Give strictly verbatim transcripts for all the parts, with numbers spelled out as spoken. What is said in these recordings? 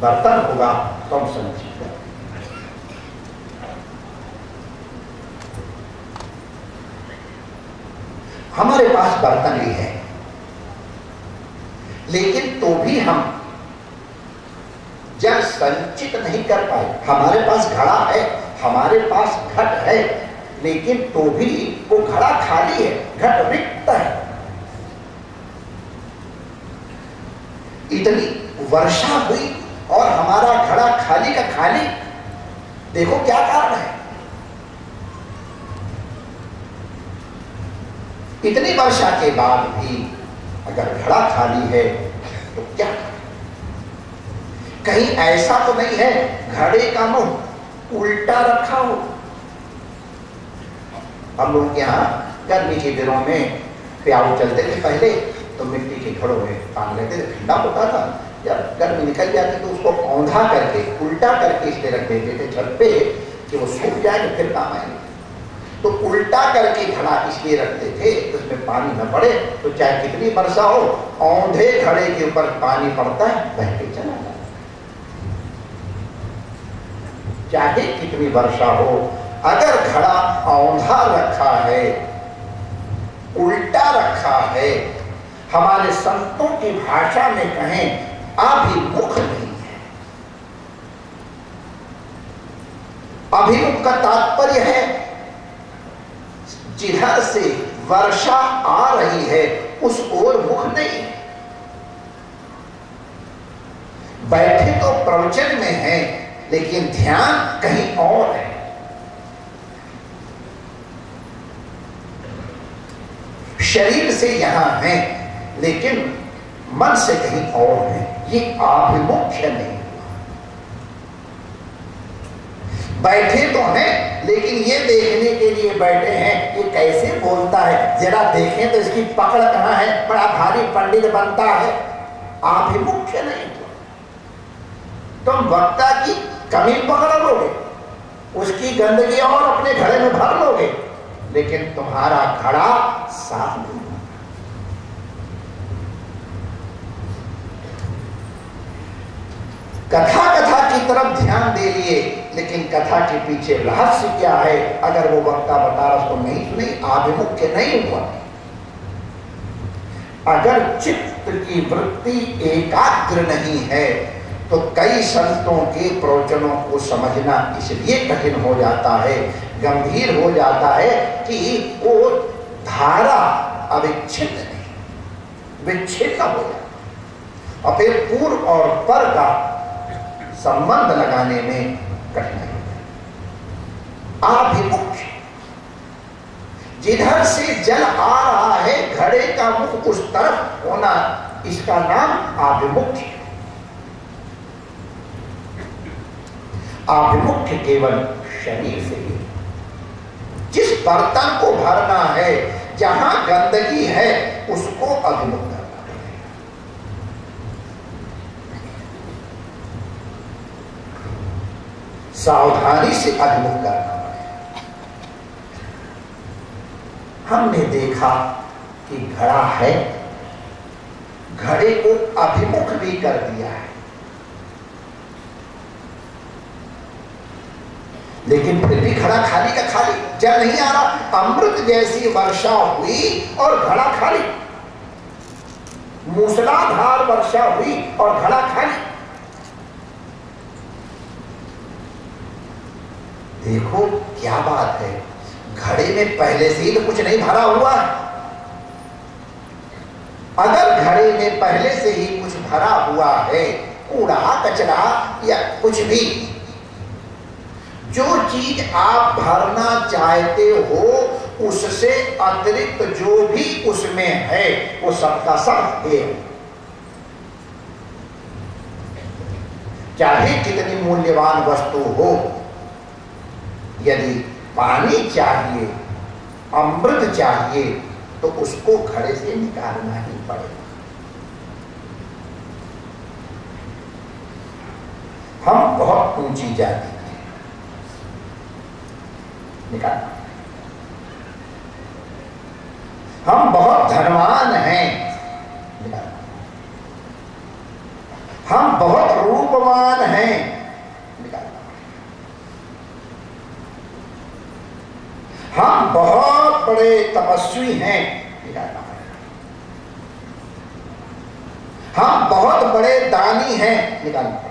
बर्तन होगा तो हम समझिएगा। हमारे पास बर्तन भी है, लेकिन तो भी हम जल संचित नहीं कर पाए। हमारे पास घड़ा है, हमारे पास घट है, लेकिन तो भी वो घड़ा खाली है, घट रिक्त है। इतनी वर्षा हुई और हमारा घड़ा खाली का खाली। देखो क्या कारण है। इतनी वर्षा के बाद भी अगर घड़ा खाली है तो क्या, कहीं ऐसा तो नहीं है घड़े का मुंह उल्टा रखा हो। हम लोग यहाँ गर्मी के दिनों में प्याऊ चलते थे पहले, तो मिट्टी के घड़ों में पानी लेते थे, ठंडा होता था। जब गर्मी निकल जाती तो उसको औंधा करके उल्टा करके इसलिए रख देते थे छत पे कि वो सूख जाए तो फिर काम आएंगे। तो उल्टा करके घड़ा इसलिए रखते थे तो उसमें पानी न पड़े, तो चाहे कितनी वर्षा हो औंधे घड़े के ऊपर पानी पड़ता है, बह के चला जाता। चाहे कितनी वर्षा हो, अगर घड़ा औंधा रखा है, उल्टा रखा है, हमारे संतों की भाषा में कहें अभिमुख नहीं है। अभिमुख का तात्पर्य है जिधर से वर्षा आ रही है उस ओर मुख नहीं है। बैठे तो प्रवचन में है, लेकिन ध्यान कहीं और है। शरीर से यहां है, लेकिन मन से कहीं और है। ये आभिमुख्य नहीं हुआ। बैठे तो हैं, लेकिन ये देखने के लिए बैठे हैं ये कैसे बोलता है, जरा देखें तो इसकी पकड़ कहां है, बड़ा भारी पंडित बनता है। आभिमुख्य नहीं हुआ। तुम वक्ता की कमी पकड़ लोगे, उसकी गंदगी और अपने घड़े में भर लोगे, लेकिन तुम्हारा घड़ा साफ नहीं। कथा कथा की तरफ ध्यान दे लिए, लेकिन कथा के पीछे रहस्य क्या है अगर वो वक्ता बता रहा उसको नहीं सुनी, आभिमुख्य नहीं हुआ। अगर चित्त की वृत्ति एकाग्र नहीं है तो कई संतों के प्रवचनों को समझना इसलिए कठिन हो जाता है, गंभीर हो जाता है कि वो धारा अविच्छिन्न नहीं, विच्छिन्न हो जाता और फिर पूर्व और पर का संबंध लगाने में कठिनाई होती है। आभिमुख्य, जिधर से जल आ रहा है घड़े का मुख उस तरफ होना, इसका नाम आभिमुख्य। आभिमुख्य केवल शरीर से ही। जिस बर्तन को भरना है, जहां गंदगी है, उसको अभिमुख करना है। सावधानी से अभिमुख करना है। हमने देखा कि घड़ा है, घड़े को अभिमुख भी कर दिया है, लेकिन फिर भी घड़ा खाली का खाली, जल नहीं आ रहा। अमृत जैसी वर्षा हुई और घड़ा खाली, मूसलाधार वर्षा हुई और घड़ा खाली। देखो क्या बात है, घड़े में पहले से ही तो कुछ नहीं भरा हुआ है। अगर घड़े में पहले से ही कुछ भरा हुआ है, कूड़ा कचरा या कुछ भी, जो चीज आप भरना चाहते हो उससे अतिरिक्त जो भी उसमें है वो सबका सब है। चाहे कितनी मूल्यवान वस्तु हो, यदि पानी चाहिए, अमृत चाहिए, तो उसको घड़े से निकालना ही पड़ेगा। हम बहुत ऊंची जाति निकालना, हम बहुत धनवान हैं निकालना, हम बहुत रूपवान हैं, हम बहुत बड़े तपस्वी हैं, निकालना पड़ेगा। हम बहुत बड़े दानी हैं, निकालना पड़ेगा।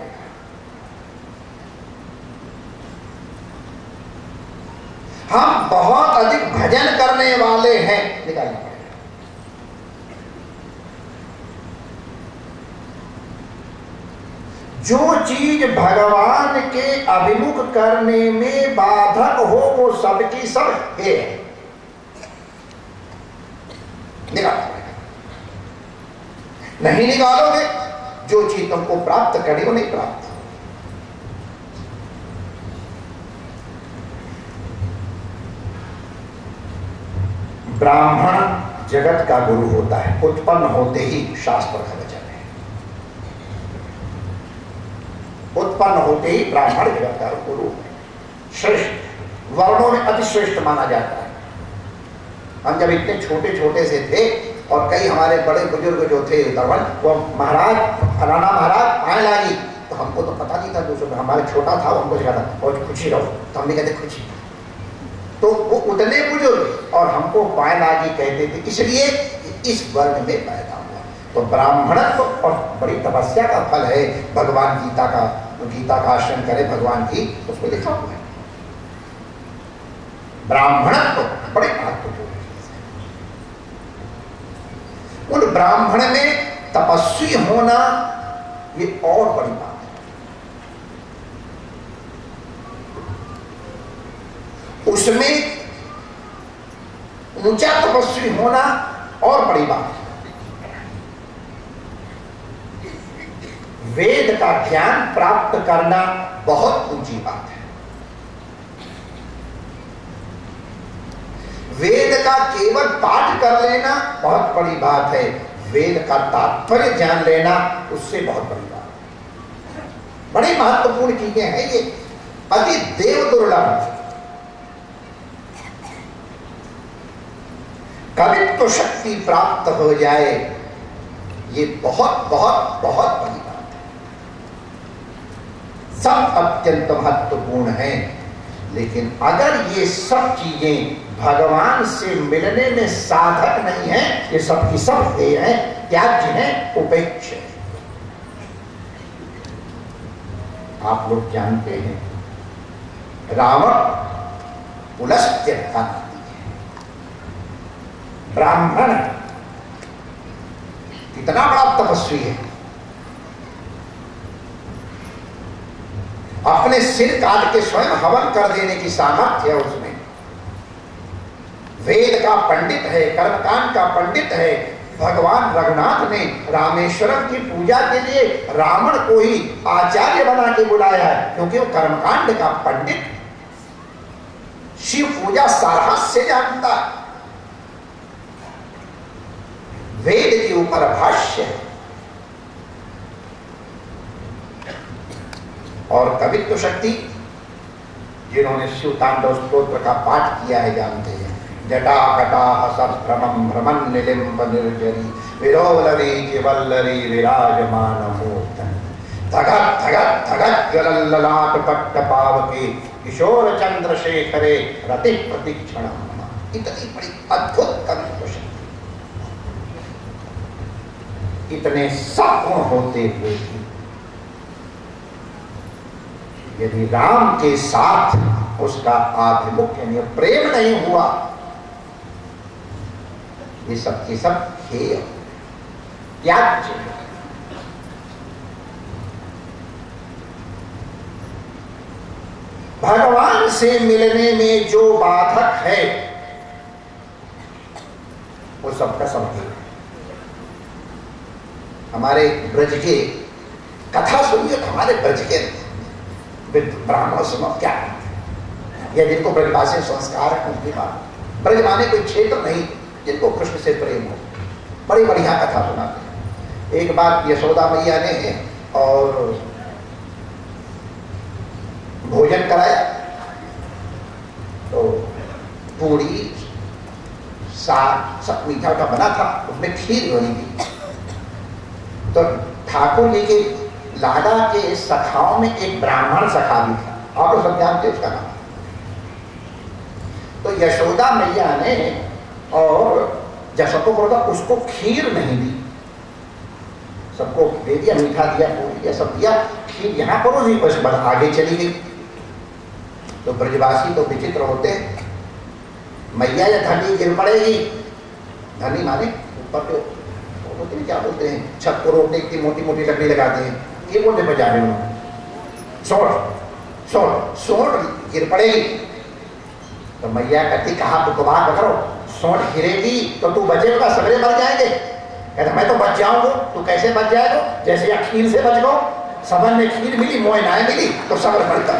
हम बहुत अधिक भजन करने वाले हैं, निकालना पड़ेगा। जो चीज भगवान के अभिमुख करने में बाधक हो वो सबकी सब है, निकालना पड़ेगा। नहीं निकालोगे, जो चीज तुमको प्राप्त करी वो नहीं प्राप्त। ब्राह्मण जगत का गुरु होता है, उत्पन्न होते ही शास्त्र का वचन है। उत्पन्न होते ही ब्राह्मण जगत का गुरु श्रेष्ठ, वर्णों में अति श्रेष्ठ माना जाता है। हम जब इतने छोटे छोटे से थे और कई हमारे बड़े बुजुर्ग जो थे दरवन, वो महाराज फलाना महाराज पाए लागी, तो हमको तो पता नहीं था, दूसरों हमारे छोटा था, हमको सिखा था और खुशी रहो, तो हमने कहते खुशी। तो वो उतने बुजुर्ग और हमको पाए लागी कहते थे, इसलिए इस वर्ग में पैदा हुआ। तो ब्राह्मणत्व और बड़ी तपस्या का फल है। भगवान गीता का, गीता का आश्रम करे भगवान की, उसमें लिखा हुआ है ब्राह्मणत्व बड़े महत्वपूर्ण है। उन ब्राह्मण में तपस्वी होना ये और बड़ी बात है। उसमें ऊंचा तपस्वी होना और बड़ी बात है। वेद का ज्ञान प्राप्त करना बहुत ऊंची बात है। वेद का केवल पाठ कर लेना बहुत बड़ी बात है, वेद का तात्पर्य जान लेना उससे बहुत बड़ी बात है। बड़ी महत्वपूर्ण चीजें हैं ये, अति देव दुर्लभ। कवित्व शक्ति प्राप्त हो जाए ये बहुत बहुत बहुत बड़ी बात है। सब अत्यंत महत्वपूर्ण है, लेकिन अगर ये सब चीजें भगवान से मिलने में साधक नहीं है, ये सब की सब हे हैं, त्याज्य हैं, उपेक्ष है। आप लोग जानते हैं रावण पुलस्त्य था, ब्राह्मण कितना बड़ा तपस्वी है, अपने सिर काट के स्वयं हवन कर देने की सामर्थ्य है उसमें। वेद का पंडित है, कर्मकांड का पंडित है। भगवान रघुनाथ ने रामेश्वरम की पूजा के लिए रावण को ही आचार्य बना के बुलाया है, क्योंकि वो कर्मकांड का पंडित, शिव पूजा सारहस से जानता है, वेद के ऊपर भाष्य है। और कवित्व शक्ति जिन्होंने शिव तांडव स्तोत्र का पाठ किया है जानते हैं। जटा कटा सभ्रमं भ्रमन् निलिम्ब निर्जरी विरोलरी वल्लरी विराजमान मूर्धन धगत धगत धगत ज्वलल्ललाट पट्ट पावके किशोर चंद्रशेखरे रति प्रतिक्षणम्। इतनी बड़ी अद्भुत कवित्व शक्ति, इतने सब गुण होते हुए भी यदि राम के साथ उसका आभिमुख्य यानी प्रेम नहीं हुआ, ये सब की सब हेय त्याज्य। भगवान से मिलने में जो बाधक है वो सबका सब है। हमारे ब्रज के कथा सुनिए, हमारे ब्रज के ब्राह्मण सुनो क्या है, या जिनको ब्रजवासी संस्कार है उनकी बात। ब्रज माने कोई क्षेत्र नहीं, जिनको कृष्ण से प्रेम हो, बड़ी बढ़िया कथा सुनाते हैं। एक बार यशोदा मैया ने और भोजन कराया, तो पूरी साग सब मीठा उठा बना था, उसमें खीर बनी थी। तो ठाकुर जी के लाला के सखाओं में एक ब्राह्मण सखा भी था, आप लोग सब जानते उसका नाम। तो यशोदा मैया ने और जब सबको बोला उसको खीर नहीं दी, सबको दे दिया, मीठा दिया, पूरी दिया, सब दिया, खीर यहाँ पर नहीं, बस बस आगे चली गई। तो ब्रजवासी तो विचित्र होते हैं, मैया या धनी गिर पड़ेगी, धनी माने ऊपर के होते हैं, क्या बोलते हैं, छत को रोकने की मोटी मोटी लकड़ी लगाते हैं, ये बोलते बजा रहे हो, सोट सोट सोट गिर पड़ेगी। तो मैया कहती कहा तो बात करो, सोट गिरेगी तो तू बचेगा, सगरे मर जाएंगे। कहता मैं तो बच जाऊंगा, तू कैसे बच जाएगा, जैसे या खीर से बच गो, सबन में खीर मिली मोह ना मिली तो सबर बढ़ता।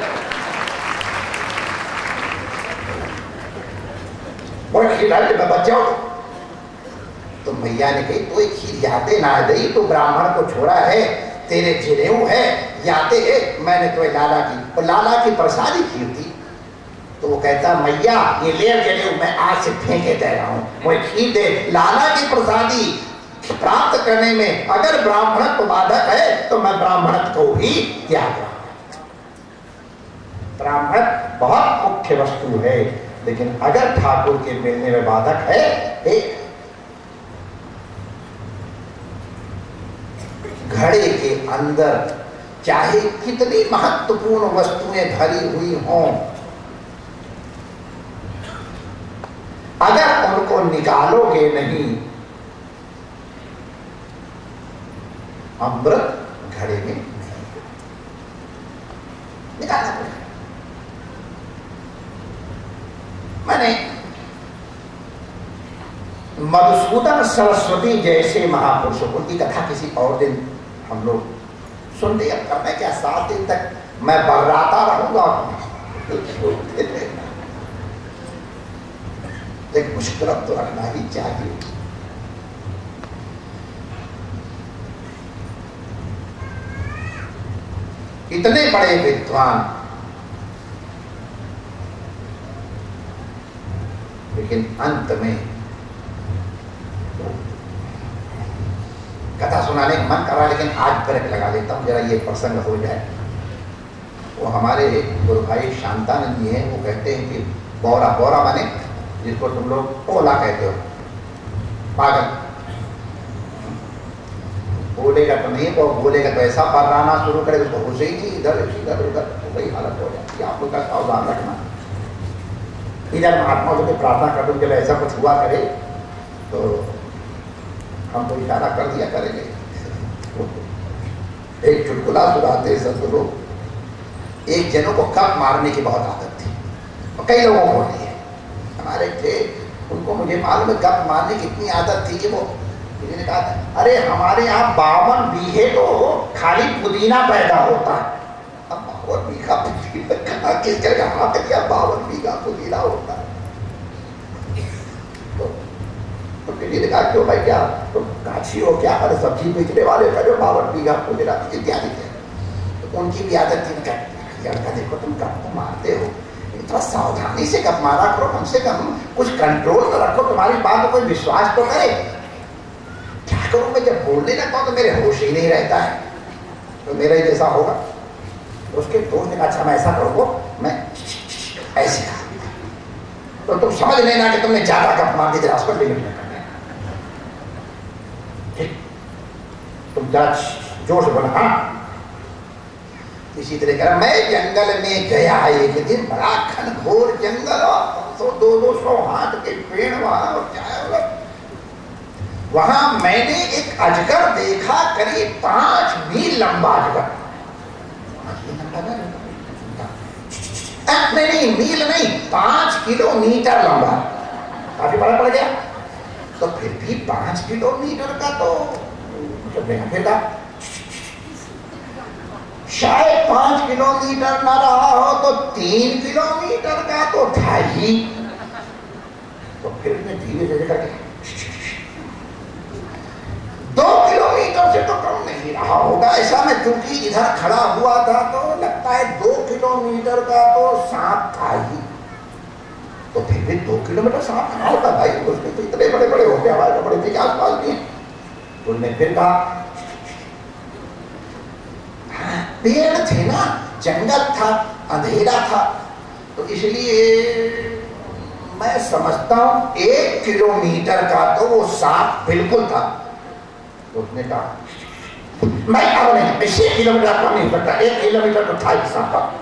बोले खीर डाल के मैं बच जाऊंगा। तो मैया ने कही तो एक खीर यादे ना दई, तो ब्राह्मण को छोड़ा है, तेरे जिरेऊ है यादे है, मैंने तो लाला की, तो लाला की प्रसादी खीर थी। तो वो कहता मैया ये ले चले, मैं आज से फेंके दे रहा हूँ, मुझे खीर दे, लाला की प्रसादी प्राप्त करने में अगर ब्राह्मण को बाधक है तो मैं ब्राह्मण को ही त्याग रहा हूँ। ब्राह्मण बहुत मुख्य वस्तु है, लेकिन अगर ठाकुर के मिलने में बाधक है, एक घड़े के अंदर चाहे कितनी महत्वपूर्ण वस्तुएं भरी हुई हों, अगर उनको निकालोगे नहीं, अमृत घड़े में नहीं निकालना पड़ेगा। मैंने मधुसूदन सरस्वती जैसे महापुरुषों, उनकी कथा किसी और दिन हम लोग सुनते, अब करना क्या, सात दिन तक मैं बर्राता रहूंगा, एक मुश्किल तो रखना ही चाहिए। इतने बड़े विद्वान, लेकिन अंत में कथा सुनाने का मन कर रहा, लेकिन आज ब्रेक लगा लेता हूँ, जरा ये प्रसंग हो जाए। वो हमारे गुरु भाई शांतानंद जी हैं, वो कहते हैं कि बौरा, बौरा माने जिसको तुम लोग टोला कहते हो, पागल, बोलेगा तो नहीं, तो बोलेगा तो ऐसा बर्राना शुरू करे उसको घुसे ही नहीं, इधर इधर उधर, तो वही हालत हो जाती है। आप लोग का सावधान रखना। इधर महात्मा से प्रार्थना कर दो, जब ऐसा कुछ हुआ करे तो हमको इशारा कर दिया करेंगे। एक चुटकुला सुनाते सब लोग, एक जनों को कप मारने की बहुत आदत थी, और कई लोगों को नहीं है, हमारे थे, उनको मुझे मालूम है कप मारने की इतनी आदत थी कि वो किसी ने कहा अरे हमारे यहाँ बावन बीघे तो खाली पुदीना पैदा होता है। अब बावन बीघा पुदीना किस जगह हाथ दिया, बावन बीघा पुदीना होता है। तो, तो किसी ने कहा क्यों भाई, क्या तो काशी हो, क्या अरे सब्जी बेचने वाले का जो बावन बीघा पुदीना इत्यादि थे। तो उनकी भी आदत थी, लड़का देखो तुम कब तो मारते हो, थोड़ा सावधानी से कब मारा करो, कम से कम कुछ कंट्रोल तो रखो, तुम्हारी बात को कोई विश्वास तो करे। क्या करूं मैं, जब बोलने लगता हूं तो मेरे होश ही नहीं रहता है, तो मेरा ही जैसा होगा। तो उसके दोस्त ने कहा अच्छा मैं ऐसा करूंगा, मैं ऐसे करूंगा, तो तुम समझ लेना कि तुमने ज्यादा कप मार दी, उसको लिमिट में करना है, ठीक, तुम जरा जोश बना। हाँ इसी तरह कह रहा, मैं जंगल में गया एक दिन, बड़ा घनघोर जंगल, तो दो दो सौ हाथ के पेड़ वहां, और क्या वहां मैंने एक अजगर देखा, करीब पांच मील लंबा अजगर। नहीं नहीं मील नहीं, पांच किलोमीटर लंबा, काफी बड़ा पड़ गया। तो फिर भी पांच किलोमीटर का तो फिर था, शायद पांच किलोमीटर ना रहा हो तो तीन किलोमीटर का तो था ही। तो फिर मैं धीरे धीरे करके दो किलोमीटर से तो कम नहीं रहा होगा ऐसा, मैं क्योंकि इधर खड़ा हुआ था तो लगता है दो किलोमीटर का तो सांप था ही। तो फिर भी दो किलोमीटर सांप कहाँ होता भाई, उसमें तो इतने बड़े बड़े होते, हमारे बड़े थे आस पास भी। तो उन्होंने फिर कहा पेड़ थे ना, जंगल था, अंधेरा था, तो इसलिए मैं समझता हूं एक किलोमीटर का तो वो सांप बिल्कुल था। तो उसने कहा मैं अब नहीं, छह किलोमीटर कम नहीं करता, एक किलोमीटर तो था ही सांप।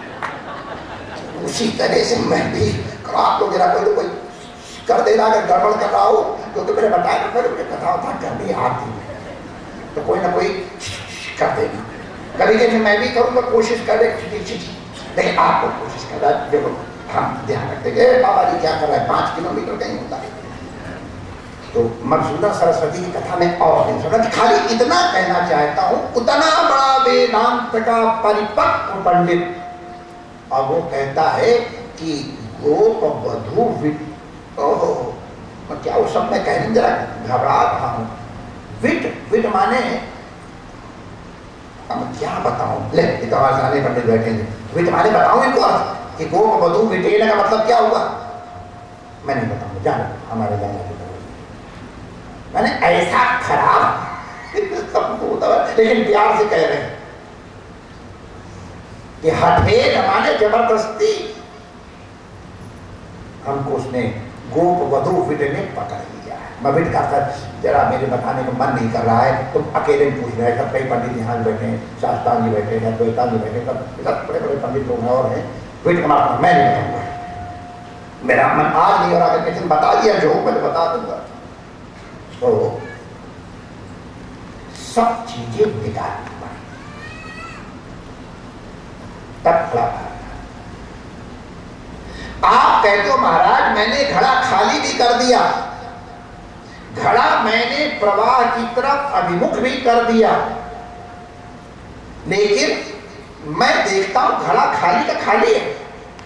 उसी तरह से मैं भी आप लोग जरा कोई तो कोई कर देना, अगर गड़बड़ कर रहा हो क्योंकि तो मैंने बताया तो मुझे कथा था करनी आती है, तो कोई ना कोई कर देना। कभी कभी मैं भी करूँगा, कोशिश कर रहे, लेकिन आपको कोशिश कर रहा है, देखो हम ध्यान रखते हैं बाबा जी क्या कर रहा है, पाँच किलोमीटर कहीं होता है। तो मधुसूदन सरस्वती की कथा में और नहीं सुना, खाली इतना कहना चाहता हूँ, उतना बड़ा वेदांत का परिपक्व पंडित, और वो कहता है कि गोप वधू विट, ओहो मैं क्या वो सब मैं कहने जरा घबरा रहा हूँ। विट विट माने अब क्या बताऊं, ले तो हमारे सामने पंडित बैठे हैं, विट माने बताऊं इनको कि गोप वधू विटेन का मतलब क्या हुआ, मैं नहीं बताऊंगा, जाना हमारे जाना मैंने ऐसा खराब सबको होता है, लेकिन प्यार से कह रहे हैं कि हठे माने जबरदस्ती हमको उसने गोप वधू विट ने पकड़ लिया है। मैं विट का जरा मेरे बताने को मन नहीं कर रहा है, तुम अकेले में पूछ रहे हैं, सब कई पंडित यहाँ बैठे हैं, शास्त्रांग जी बैठे हैं, द्वैतांग जी बैठे हैं, सब बड़े बड़े पंडित लोग हैं और हैं, विट का मतलब मैं नहीं बताऊंगा, मेरा मन आज नहीं हो रहा, लेकिन बता दिया जो मैं बता दूंगा। तो सब चीजें निकालनी पड़ी, तब खड़ा। आप कहते हो महाराज मैंने घड़ा खाली भी कर दिया, घड़ा मैंने प्रवाह की तरफ अभिमुख भी कर दिया, लेकिन मैं देखता हूं घड़ा खाली का खाली है।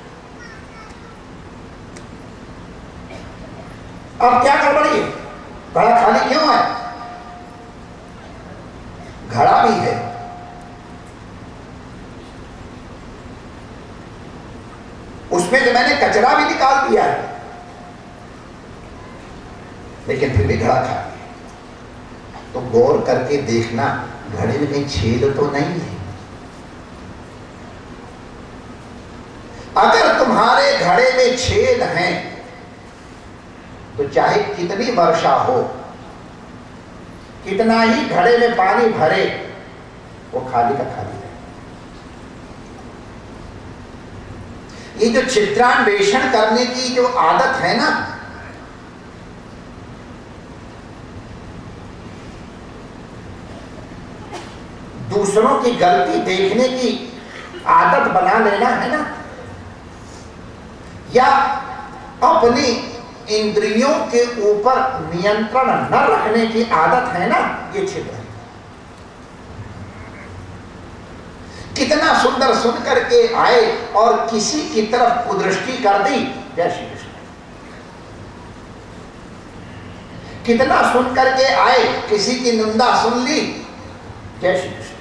अब क्या गड़बड़ी है, घड़ा खाली क्यों है? घड़ा भी है, उसमें जो मैंने कचरा भी निकाल दिया है, लेकिन फिर भी घड़ा खाली है। तो गौर करके देखना घड़े में कहीं छेद तो नहीं है। अगर तुम्हारे घड़े में छेद हैं तो चाहे कितनी वर्षा हो, कितना ही घड़े में पानी भरे, वो खाली का खाली है। ये जो चित्रान्वेषण करने की जो आदत है ना, दूसरों की गलती देखने की आदत बना लेना है ना, या अपनी इंद्रियों के ऊपर नियंत्रण न रखने की आदत है ना, ये छिद्र है। कितना सुंदर सुन करके आए और किसी की तरफ कुदृष्टि कर दी, जय श्री कृष्ण। कितना सुन करके आए, किसी की निंदा सुन ली, जय श्री कृष्ण।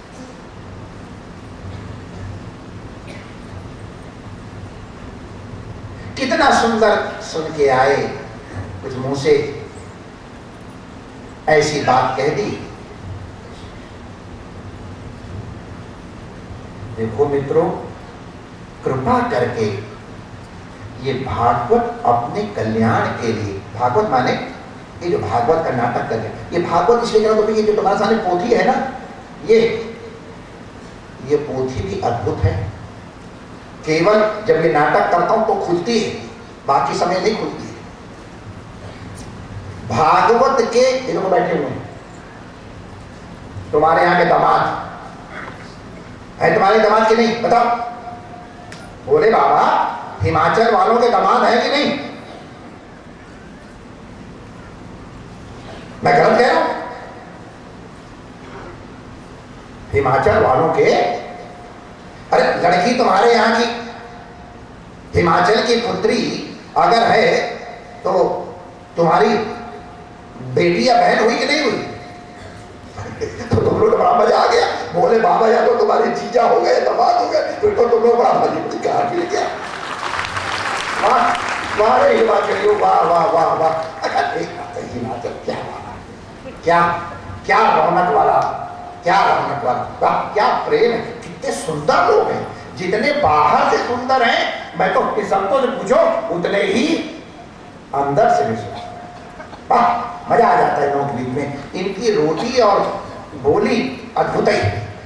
कितना सुंदर सुन के आए, कुछ मुंह से ऐसी बात कह दी। देखो मित्रों, कृपा करके ये भागवत अपने कल्याण के लिए, भागवत माने ये जो भागवत का नाटक कर रहे हैं, ये भागवत इसलिए कह रहा हूं, ये जो तुम्हारे सामने पोथी है ना, ये ये पोथी भी अद्भुत है। केवल जब ये नाटक करता हूं तो खुलती है, बाकी समय नहीं खुलती है। भागवत के ये लोग बैठे हुए हैं, तुम्हारे यहां के दामाद है, तुम्हारे दामाद के नहीं बताओ? बोले बाबा हिमाचल वालों के दामाद है कि नहीं? मैं गलत कह रहा हूं? हिमाचल वालों के, अरे लड़की तुम्हारे यहां की, हिमाचल की पुत्री अगर है तो तुम्हारी बेटी या बहन हुई कि नहीं हुई? तो तुम लोग बड़ा मजा आ गया, बोले बाबा या तो तुम्हारे जीजा हो गए, दामाद हो गए, फिर तो तुम लोग बड़ा मजा कहा कि क्या वाह हिमाचल, वाह वाह वाह वाह। हिमाचल क्या वाह, क्या क्या रौनक वाला क्या रौनक वाला, क्या प्रेम है, कितने सुंदर लोग हैं, जितने बाहर से सुंदर हैं, मैं तो सबको से पूछो उतने ही अंदर से भी सुंदर। मजा आ जाता है लोगों के बीच में, इनकी रोटी और बोली अद्भुत ही।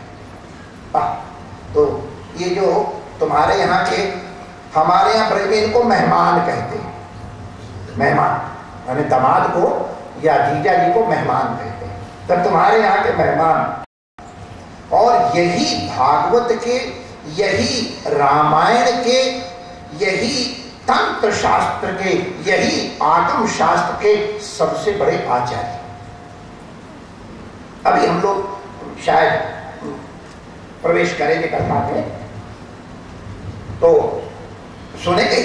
तो ये जो तुम्हारे यहाँ के, हमारे यहाँ प्रेमी इनको मेहमान कहते हैं, मेहमान यानी दामाद को या जीजा जी को मेहमान कहते हैं, तब तुम्हारे यहाँ के मेहमान। और यही भागवत के, यही रामायण के, यही तंत्र शास्त्र के, यही आगम शास्त्र के सबसे बड़े आचार्य। अभी हम लोग शायद प्रवेश करेंगे कथा में, तो सुनेंगे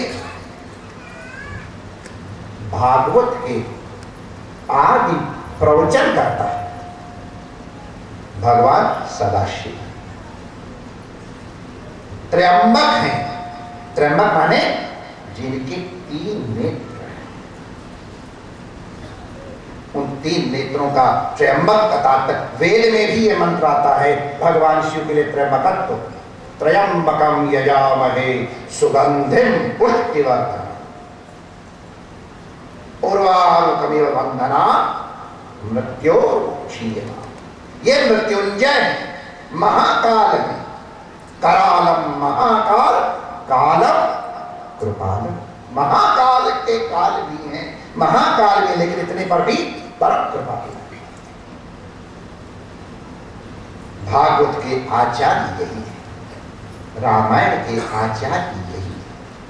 भागवत के आदि प्रवचन करता है भगवान सदाशिव। त्र्यंबक हैं, त्र्यंबक माने जिनके तीन नेत्र हैं, उन तीन नेत्रों का त्र्यंबक कथा तक वेद में भी ये मंत्र आता है भगवान शिव के लिए त्र्यंबकत्व। त्र्यंबकम यजामहे सुगंधिम पुष्टिवर्धनम् उर्वारुकमिव बंधना मृत्योर्मुक्षीयमाम्। ये मृत्युंजय महाकाल में, करालम महाकाल कालम कृपालम, महाकाल के काल भी हैं, महाकाल में, लेकिन इतने पर भी परम कृपालु। भागवत के आचार्य यही है, रामायण के आचार्य यही है।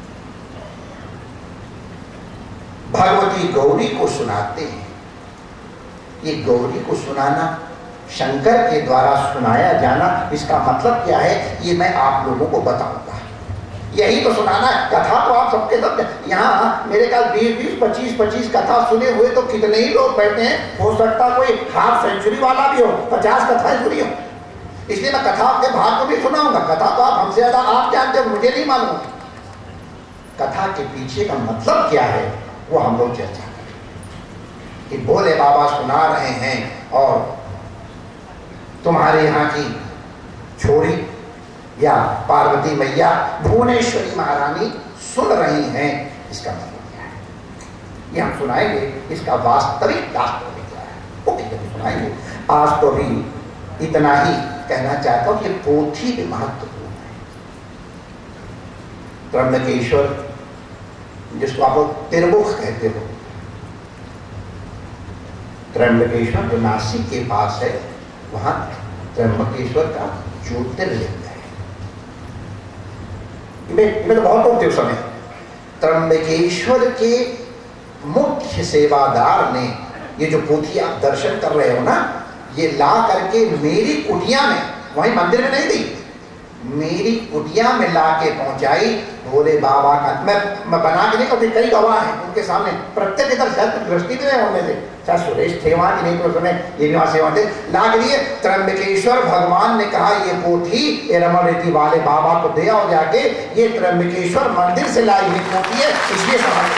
भगवती गौरी को सुनाते हैं। ये गौरी को सुनाना, शंकर के द्वारा सुनाया जाना, इसका मतलब क्या है ये मैं आप लोगों को बताऊंगा। यही तो सुनाना है। कथा तो आप सबके सब यहाँ मेरे ख्याल बीस बीस पच्चीस पच्चीस कथा सुने हुए तो कितने ही लोग बैठे हैं। हो सकता कोई हाफ सेंचुरी वाला भी हो, पचास कथाएं सुनी हो, इसलिए मैं कथा के भाग को भी सुनाऊंगा। कथा तो आप हमसे ज्यादा आप जानते हो, मुझे नहीं मालूम। कथा के पीछे का मतलब क्या है वो हम लोग चर्चा करें कि भोले बाबा सुना रहे हैं और तुम्हारे यहाँ की छोरी या पार्वती मैया भुवनेश्वरी महारानी सुन रही हैं, इसका मतलब क्या है ये हम सुनाएंगे। इसका वास्तविक तात्पर्य क्या है वो भी सुनाएंगे। आज तो भी इतना ही कहना चाहता हूं कि पोथी भी महत्वपूर्ण है। त्र्यंबकेश्वर जिसको आप तिरमुख कहते हो, त्र्यंबकेश्वर जो नासिक के पास है, वहां त्र्यंबकेश्वर का ज्योतिर्लिंग है। इनमें तो बहुत उपयोग समय। त्र्यंबकेश्वर के मुख्य सेवादार ने ये जो पोथी आप दर्शन कर रहे हो ना, ये ला करके मेरी कुटिया में, वहीं मंदिर में नहीं दी, मेरी कुटिया में ला के पहुंचाई। भोले बाबा का मैं मैं बना के नहीं कहती, कई गवाह हैं उनके सामने, प्रत्येक इधर दृष्टि भी नहीं होने थे, चाहे सुरेश थे वहां की नहीं तो समय ये भी वहां सेवा थे, ला के लिए। त्र्यंबकेश्वर भगवान ने कहा ये पोथी ये रमण रीति वाले बाबा को दे आओ जाके, ये त्र्यंबकेश्वर मंदिर से लाई हुई पोथी है, इसलिए समझ।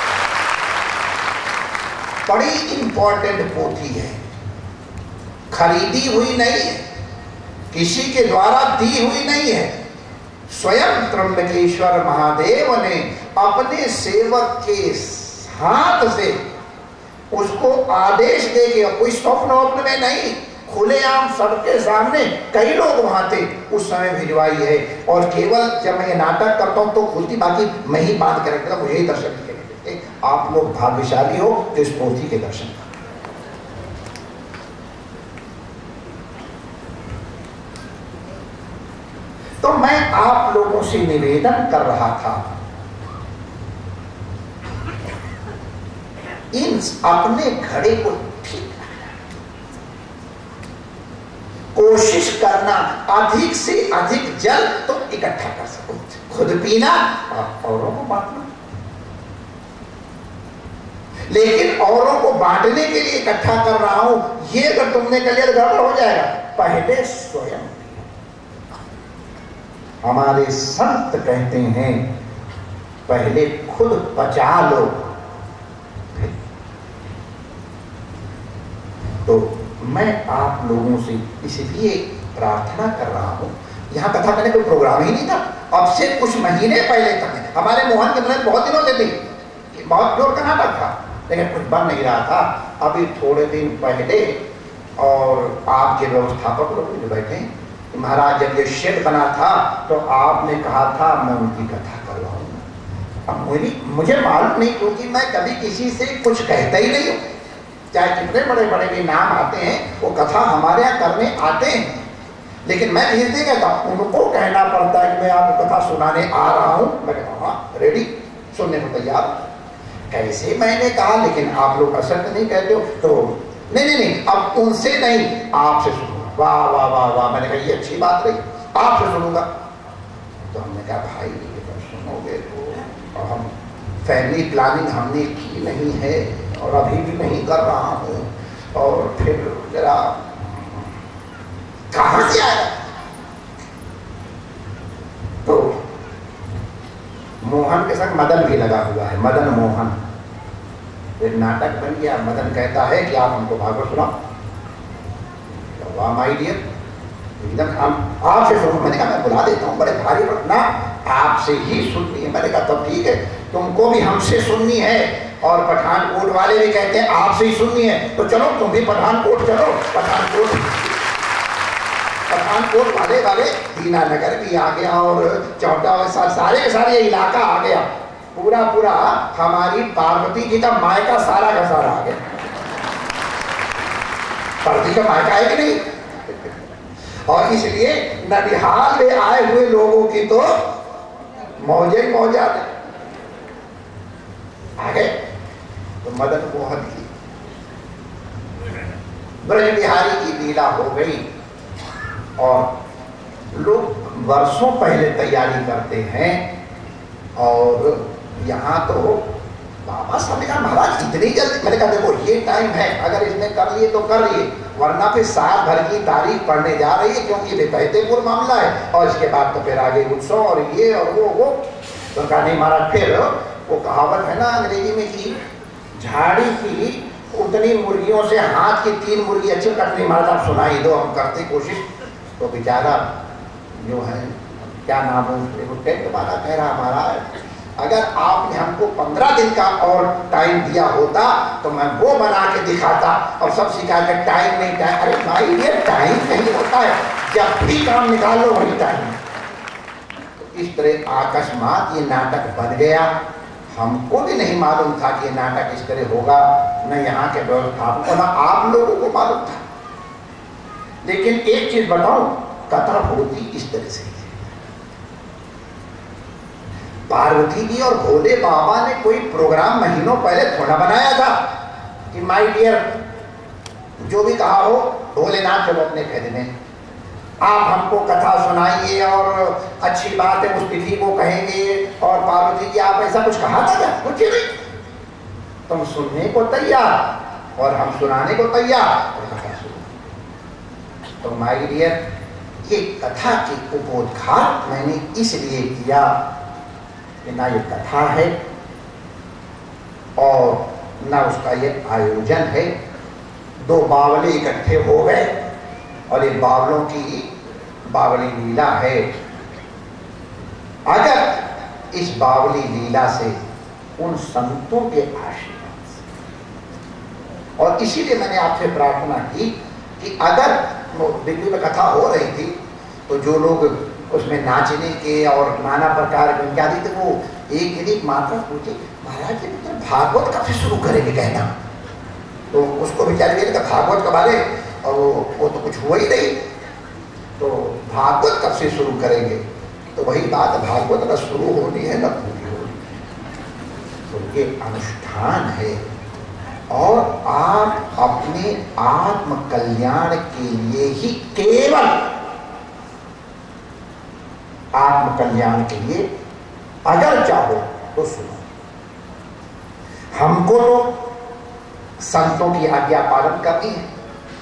बड़ी इंपॉर्टेंट पोथी है, खरीदी हुई नहीं है, किसी के द्वारा दी हुई नहीं है। स्वयं त्र्यंबकेश्वर महादेव ने अपने सेवक के हाथ से उसको आदेश दे के, कोई स्वप्न वप्न में नहीं, खुलेआम सबके सामने, कई लोग वहां थे उस समय भिजवाई है। और केवल जब मैं ये नाटक करता हूं तो खुलती, बाकी मैं ही बांध के रखता, मुझे ही दर्शन के लिए। आप लोग भाग्यशाली हो जो इस पोथी के दर्शन कर। तो मैं आप लोगों से निवेदन कर रहा था, इन अपने घड़े को ठीक रखना, कोशिश करना अधिक से अधिक जल तो इकट्ठा कर सको, खुद पीना और औरों को बांटना। लेकिन औरों को बांटने के लिए इकट्ठा कर रहा हूं, ये अगर तुमने कर लिया तो गड़बड़ हो जाएगा। पहले स्वयं, हमारे संत कहते हैं पहले खुद पचा लो। तो मैं आप लोगों से इसलिए प्रार्थना कर रहा हूँ, यहाँ कथा मैंने कोई प्रोग्राम ही नहीं था, अब से कुछ महीने पहले तक हमारे मोहन के मन बहुत दिनों से थी कि बहुत जोर का नाटक था, लेकिन कुछ बन नहीं रहा था। अभी थोड़े दिन पहले और आपके व्यवस्थापक लोग जो बैठे महाराज, जब ये शेड बना था तो आपने कहा था मैं उनकी कथा करवाऊंगा। अब मुझे मुझे मालूम नहीं, क्योंकि मैं कभी किसी से कुछ कहता ही नहीं हूँ, चाहे कितने बड़े बड़े भी नाम आते हैं वो कथा हमारे यहाँ करने आते हैं, लेकिन मैं किसी से कहता उनको कहना पड़ता है कि मैं आपको कथा सुनाने आ रहा हूँ। मैं कहता हाँ रेडी, सुनने को तैयार। कैसे मैंने कहा, लेकिन आप लोग असर नहीं कहते हो, तो नहीं नहीं नहीं अब उनसे नहीं आपसे सुनूंगा। वाह वाह वाह वाह, मैंने कहा ये अच्छी बात रही, आपसे सुनूंगा। तो हमने कहा भाई अगर सुनोगे तो, हम फैमिली प्लानिंग हमने की नहीं है और अभी भी नहीं कर रहा हूँ, और फिर जरा कहाँ से आया। तो मोहन के संग मदन भी लगा हुआ है, मदन मोहन। एक नाटक बन गया, मदन कहता है कि आप हमको भागवत सुनाओ। वाह माय डियर, एकदम हम आपसे सुनो। मैंने कहा मैं बुला देता हूँ, बड़े भारी ना आपसे ही सुननी है। मैंने कहा तब ठीक है, तुमको भी हमसे सुननी है, और पठानकोट वाले भी कहते हैं आपसे ही सुननी है, तो चलो तुम भी पठानकोट चलो। पठानकोट पठानकोट वाले वाले दीनानगर भी आ गया, और चौटा सारे के सारे इलाका आ गया, पूरा पूरा हमारी पार्वती जी का मायका सारा का सारा आ गया। पार्वती का मायका है कि नहीं? और इसलिए ननिहाल में आए हुए लोगों की तो मौजे मौजा आ गए। तो मदन मोहन की ब्रज बिहारी की लीला हो गई, और लोग वर्षों पहले तैयारी करते हैं, और यहाँ तो बाबा साहब ने कहा महाराज इतनी जल्दी। मैंने कहा देखो ये टाइम है, अगर इसने कर लिए तो कर लिए, वरना फिर साल भर की तारीख पढ़ने जा रही है, क्योंकि बेतहतेपुर मामला है, और इसके बाद तो फिर आगे उत्सव और ये और वो वो तो कहा नहीं महाराज। फिर वो कहावत है ना अंग्रेजी में कि झाड़ी की उतनी मुर्गियों से हाथ की तीन मुर्गी अच्छी कट नहीं। महाराज आप सुनाई दो, हम करते कोशिश। तो बेचारा जो है क्या नाम है टेंट वाला कह रहा महाराज अगर आपने हमको पंद्रह दिन का और टाइम दिया होता तो मैं वो बना के दिखाता। और सब शिकायत है टाइम नहीं टाइम। अरे भाई ये टाइम नहीं होता है, जब भी काम निकाल लो वही टाइम। तो इस तरह अकस्मात ये नाटक बन गया। हमको भी नहीं मालूम था कि ये नाटक इस तरह होगा, न यहाँ के व्यवस्थापकों को, न आप लोगों को मालूम था। लेकिन एक चीज बताऊं, कथा होती इस तरह से। पार्वती जी और भोले बाबा ने कोई प्रोग्राम महीनों पहले थोड़ा बनाया था कि माय डियर जो भी कहा हो भोलेनाथ चलो अपने खेत में, आप हमको कथा सुनाइए और अच्छी बात है उस तिथि को कहेंगे। और पार्वती जी आप ऐसा कुछ कहा था क्या? कुछ नहीं, तुम सुनने को तैयार और हम सुनाने को तैयार। तो माय डियर ये कथा की उपोद्घाट मैंने इसलिए किया कि ना ये कथा है और ना उसका ये आयोजन है। दो बावले इकट्ठे हो गए और ये बावलों की बावली लीला है। अगर इस बावली लीला से उन संतों के आशीर्वाद से, और इसीलिए मैंने आपसे प्रार्थना की कि अगर दिल्ली में कथा हो रही थी तो जो लोग उसमें नाचने के और नाना प्रकार के इत्यादि थे वो एक दिन एक मात्रा पूछे महाराज जी तो भागवत कब से शुरू करेंगे कहना। तो उसको बेचारे का भागवत के बारे और वो, वो तो कुछ हुआ ही नहीं, तो भागवत कब से शुरू करेंगे? तो वही बात, भागवत न शुरू होनी है न पूरी होनी। तो ये अनुष्ठान है और आप अपने आत्म कल्याण के लिए ही, केवल आत्म कल्याण के लिए अगर चाहो तो सुनो। हमको तो संतों की आज्ञा पालन करनी है,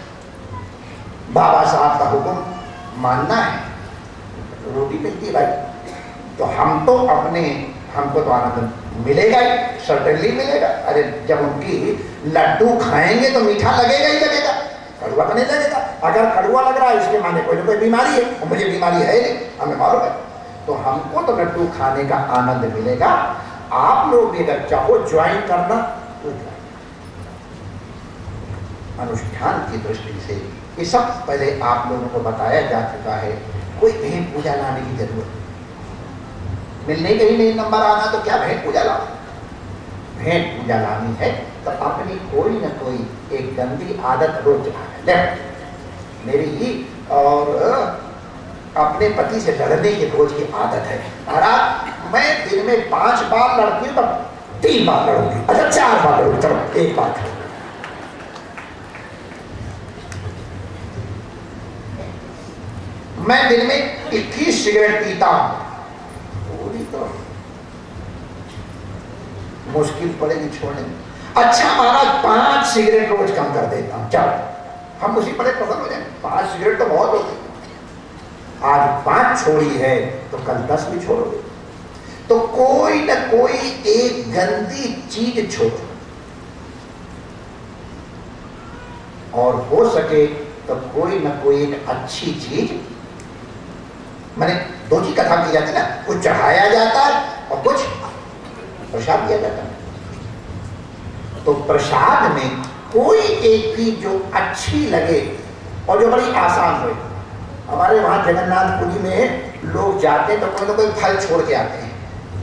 बाबा साहब का हुक्म मानना है, रोटी मिलती भाई। तो हम तो अपने, हमको तो आनंद मिलेगा ही, सर्टेनली मिलेगा। अरे जब उनकी लड्डू खाएंगे तो मीठा लगेगा ही लगेगा, कड़वा तो नहीं लगेगा। अगर कड़वा लग रहा है इसके माने कोई ना कोई बीमारी है, और मुझे बीमारी है नहीं, हमें मालूम है। तो हमको तो लड्डू खाने का आनंद मिलेगा। आप लोग भी अगर चाहो ज्वाइन करना तो ज्वाइन। अनुष्ठान की दृष्टि से ये सब पहले आप लोगों को बताया जा चुका है। कोई कहीं पूजा लाने की जरूरत नहीं, मिलने कहीं नहीं नंबर आना तो क्या भेंट पूजा लाओ। भेंट पूजा लानी है तो अपनी कोई ना कोई एक गंदी आदत रोज चढ़ा है। मेरी ही और अपने पति से लड़ने की रोज की आदत है। महाराज मैं दिन में पांच बार लड़ती हूँ तो तीन बार लड़ूंगी, अच्छा चार बार लड़ूंगी, चलो एक बार करूंगी। मैं दिन में इक्कीस सिगरेट पीता हूं, पूरी तो मुश्किल पड़ेगी छोड़ने में। अच्छा महाराज पांच सिगरेट रोज कम कर देता हूं, चलो हम उसी बड़े प्रसन्न हो जाए। पांच सिगरेट तो बहुत होती, आज पांच छोड़ी है तो कल दस भी छोड़ोगे। तो कोई ना कोई एक गंदी चीज छोड़ो, और हो सके तो कोई ना कोई एक अच्छी चीज, मैंने दो चीज कथा की जाती है ना, कुछ चढ़ाया जाता है और कुछ प्रसाद दिया जाता है। तो प्रसाद में कोई एक चीज जो अच्छी लगे और जो बड़ी आसान हो। हमारे वहां जगन्नाथपुरी में लोग जाते हैं तो कोई ना कोई फल छोड़ के आते हैं।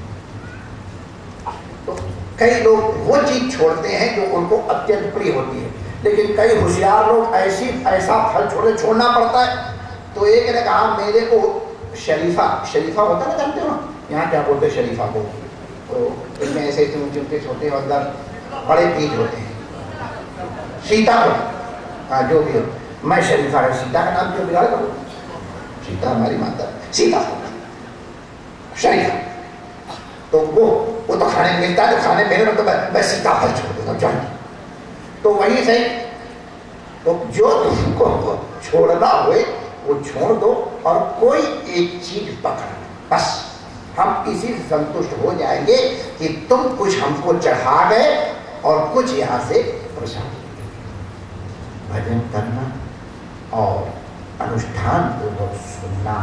तो कई लोग वो चीज छोड़ते हैं जो उनको अत्यंत प्रिय होती है, लेकिन कई होशियार लोग ऐसी ऐसा फल छोड़े छोड़ना पड़ता है। तो एक ने कहा मेरे को शरीफा, शरीफा होता है ना, जानते हो यहाँ क्या बोलते हैं शरीफा को, तो इसमें ऐसे ऊंचे ऊंचे छोटे और अंदर बड़े बीज होते हैं, सीताफल, हाँ जो भी हो, मैं शरीफा है, सीता का नाम क्यों बिगाड़ करूँ, सीता हमारी माता, सीताफल शरीफा। तो वो वो तो खाने मिलता है, तो खाने मेरे में तो मैं, मैं सीताफल छोड़ देता हूँ जान। तो वही सही, तो जो तुमको छोड़ना हुए वो छोड़ दो और कोई एक चीज पकड़, बस हम इसी से संतुष्ट हो जाएंगे कि तुम कुछ हमको चढ़ा गए और कुछ यहां से प्रसाद। भजन करना और अनुष्ठान पूर्वक सुनना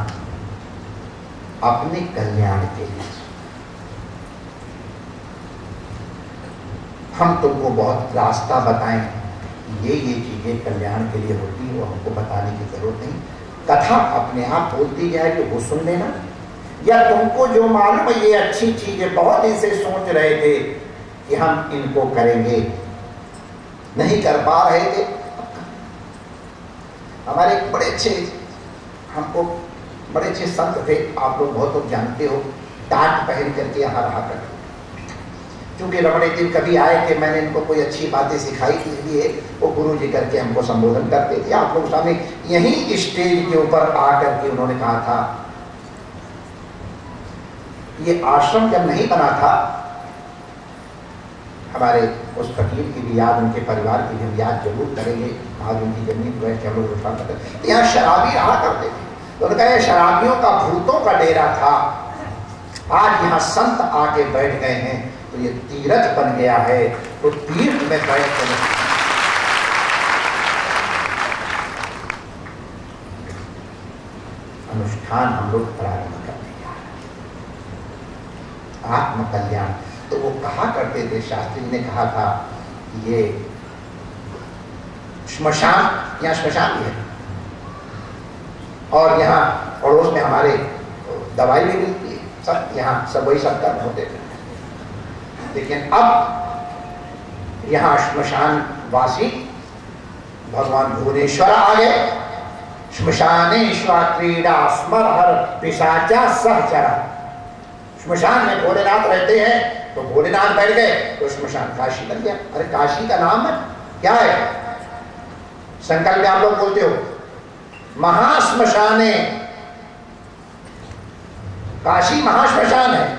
अपने कल्याण के लिए। हम तुमको बहुत रास्ता बताएं, ये ये चीजें कल्याण के लिए होती है, वो हमको बताने की जरूरत नहीं। कथा अपने आप बोलती जाएगी, वो सुन लेना। या तुमको जो मालूम है ये अच्छी चीज है, बहुत इनसे सोच रहे थे कि हम इनको करेंगे, नहीं कर पा रहे थे। हमारे एक बड़े अच्छे, हमको बड़े अच्छे संत थे, आप लोग बहुत लोग जानते हो, टाट पहन करके यहाँ रहा करते। क्योंकि रमणे जी कभी आए थे, मैंने इनको कोई अच्छी बातें सिखाई थी, इसलिए वो गुरु जी करके हमको संबोधन करते थे। आप लोग सामने यहीं स्टेज के ऊपर आकर के उन्होंने कहा था, ये आश्रम जब नहीं बना था, हमारे उस फकीर की भी याद, उनके परिवार की भी याद जरूर करेंगे। आज उनकी जमीन पर बैठ के हम लोग उठा करते, यहाँ शराबी रहा करते थे। तो उन्होंने कहा शराबियों का, भूतों का डेरा था, आज यहाँ संत आके बैठ गए हैं तो ये तीर्थ बन गया है। तो तीर्थ में बैठ कर अनुष्ठान हम लोग प्रारंभ करने जा रहे हैं, आत्म कल्याण। तो वो कहा करते थे, शास्त्री ने कहा था, ये श्मशान, यहाँ श्मशान भी है और यहाँ पड़ोस में हमारे दवाई भी मिलती है, सब यहाँ सब वही सब कर्म होते थे। लेकिन अब यहाँ श्मशान वासी भगवान भुवनेश्वर आ गए। श्मशानेश्वर क्रीड़ा स्मरहर पिशाचा सहचरा। श्मशान में भोलेनाथ रहते हैं, तो भोलेनाथ बैठ गए तो श्मशान काशी बन गया। अरे काशी का नाम है क्या है, संकल्प में आप लोग बोलते हो, महाश्मशाने, काशी महाश्मशान है,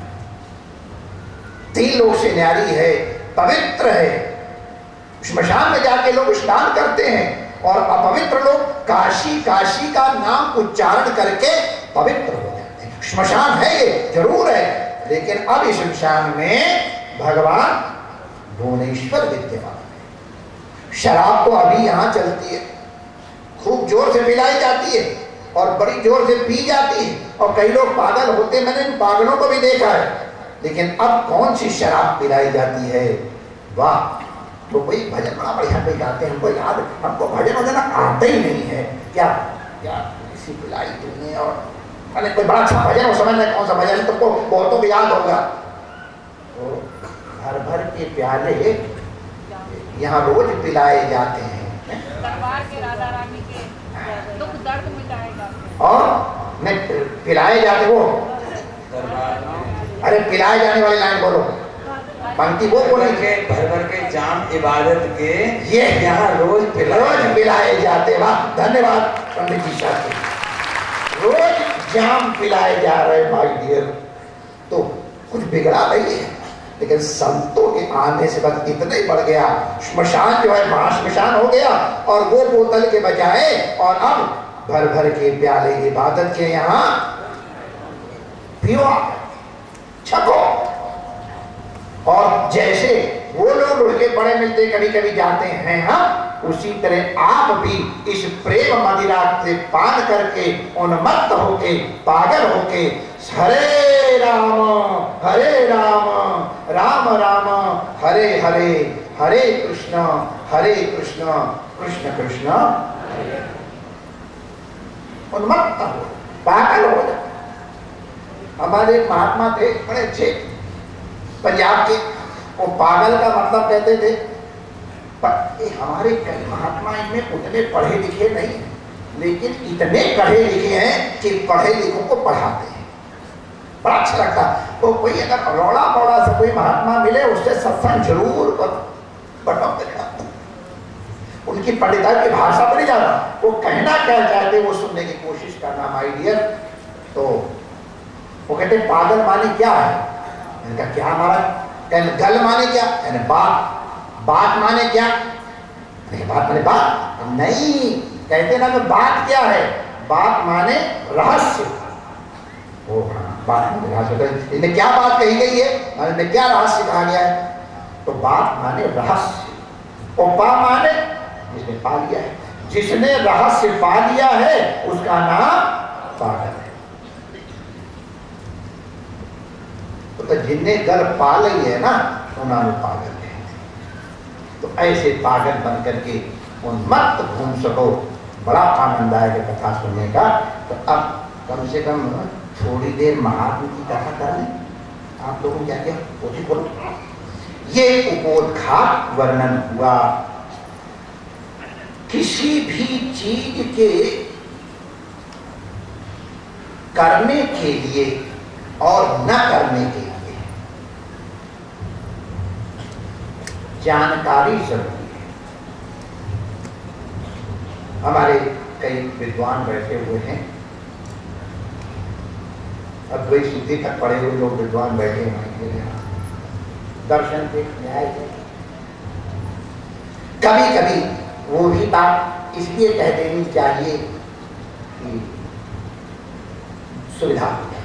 तीन लोग से न्यारी है, पवित्र है। श्मशान में जाके लोग स्नान करते हैं और अपवित्र लोग काशी काशी का नाम उच्चारण करके पवित्र हो जाते हैं। श्मशान है ये जरूर है, लेकिन अब इस श्मशान में भगवान भुवनेश्वर विद्यमान है। शराब तो अभी यहाँ चलती है, खूब जोर से पिलाई जाती है और बड़ी जोर से पी जाती है, और कई लोग पागल होते, मैंने इन पागलों को भी देखा है। लेकिन अब कौन सी शराब पिलाई जाती है, वाह। तो वही भजन बड़ा बढ़िया पे गाते हैं, हमको याद, हमको भजन वजन आता ही नहीं है क्या क्या इसी पिलाई तुमने, और मैंने कोई बड़ा अच्छा भजन हो, समझ में कौन सा भजन तुमको बहुतों को याद होगा। तो भर भर के प्याले यहाँ रोज पिलाए जाते हैं, दरबार के राधा रानी के दुख दर्द मिटाएगा, और मैं पिलाए जाते वो, अरे पिलाए जाने वाली लाइन बोलो, पंक्ति वो बोलेंगे, भर भर के जाम इबादत के ये यहाँ रोज रोज पिलाए जाते। वाह, धन्यवाद पंडित जी साहब, रोज जाम पिलाए जा रहे माय डियर। तो कुछ बिगड़ा नहीं है, लेकिन संतों के आने से वक्त इतने बढ़ गया, श्मशान जो है महाश्मशान हो गया, और वो बोतल के बजाय और अब भर भर के प्याले इबादत के यहाँ पियो, छको। और जैसे वो लोग उनके बड़े मिलते कभी कभी जाते हैं, हाँ, उसी तरह आप भी इस प्रेम मदिरा से पान करके उन्मत्त होके पागल होके हरे राम हरे राम राम राम हरे हरे हरे कृष्ण हरे कृष्ण कृष्ण कृष्ण उन्मत्त हो, पागल हो जाए। हमारे महात्मा थे बड़े अच्छे पंजाब के, वो पागल का मतलब कहते थे, पर हमारे कई महात्मा इनमें उतने पढ़े लिखे नहीं हैं, लेकिन इतने पढ़े लिखे हैं कि पढ़े लिखों को पढ़ाते हैं। बड़ा अच्छा लगता। तो कोई अगर रौड़ा पौड़ा से कोई महात्मा मिले, उससे सत्संग जरूर बटो देना। उनकी पंडिताई की भाषा पर नहीं जाना, वो कहना क्या चाहते वो सुनने की कोशिश करना माय डियर। तो वो कहते पागल माने क्या है, इनका क्या हमारा कहने, गल माने क्या, कहने बात, बात माने क्या, नहीं बात माने बात नहीं, कहते ना कि बात क्या है, बात माने रहस्य। ओ हाँ, बात माने रहस्य, इनमें क्या बात कही गई है, इनमें क्या रहस्य कहा गया है, तो बात माने रहस्य। और पा माने जिसने पा लिया है, जिसने रहस्य पा लिया है उसका नाम पागल है। तो जिन्ने गल पा ली है ना, उन्होंने पागल है। तो ऐसे पागल बन करके उन्मत्त घूम सको, बड़ा आनंद आएगा कथा सुनने का। तो अब कम से कम थोड़ी देर महात्मा की कथा कर लें। आप लोगों क्या क्या कोशिश करो। ये उपोद्घात वर्णन हुआ, किसी भी चीज के करने के लिए और न करने के लिए जानकारी जरूरी है। हमारे कई विद्वान बैठे हुए हैं, अद्वैत सिद्धि तक पढ़े हुए लोग विद्वान बैठे हैं यहाँ, दर्शन के न्याय के। कभी कभी वो भी बात इसलिए कह देनी चाहिए कि सुविधा हो जाए।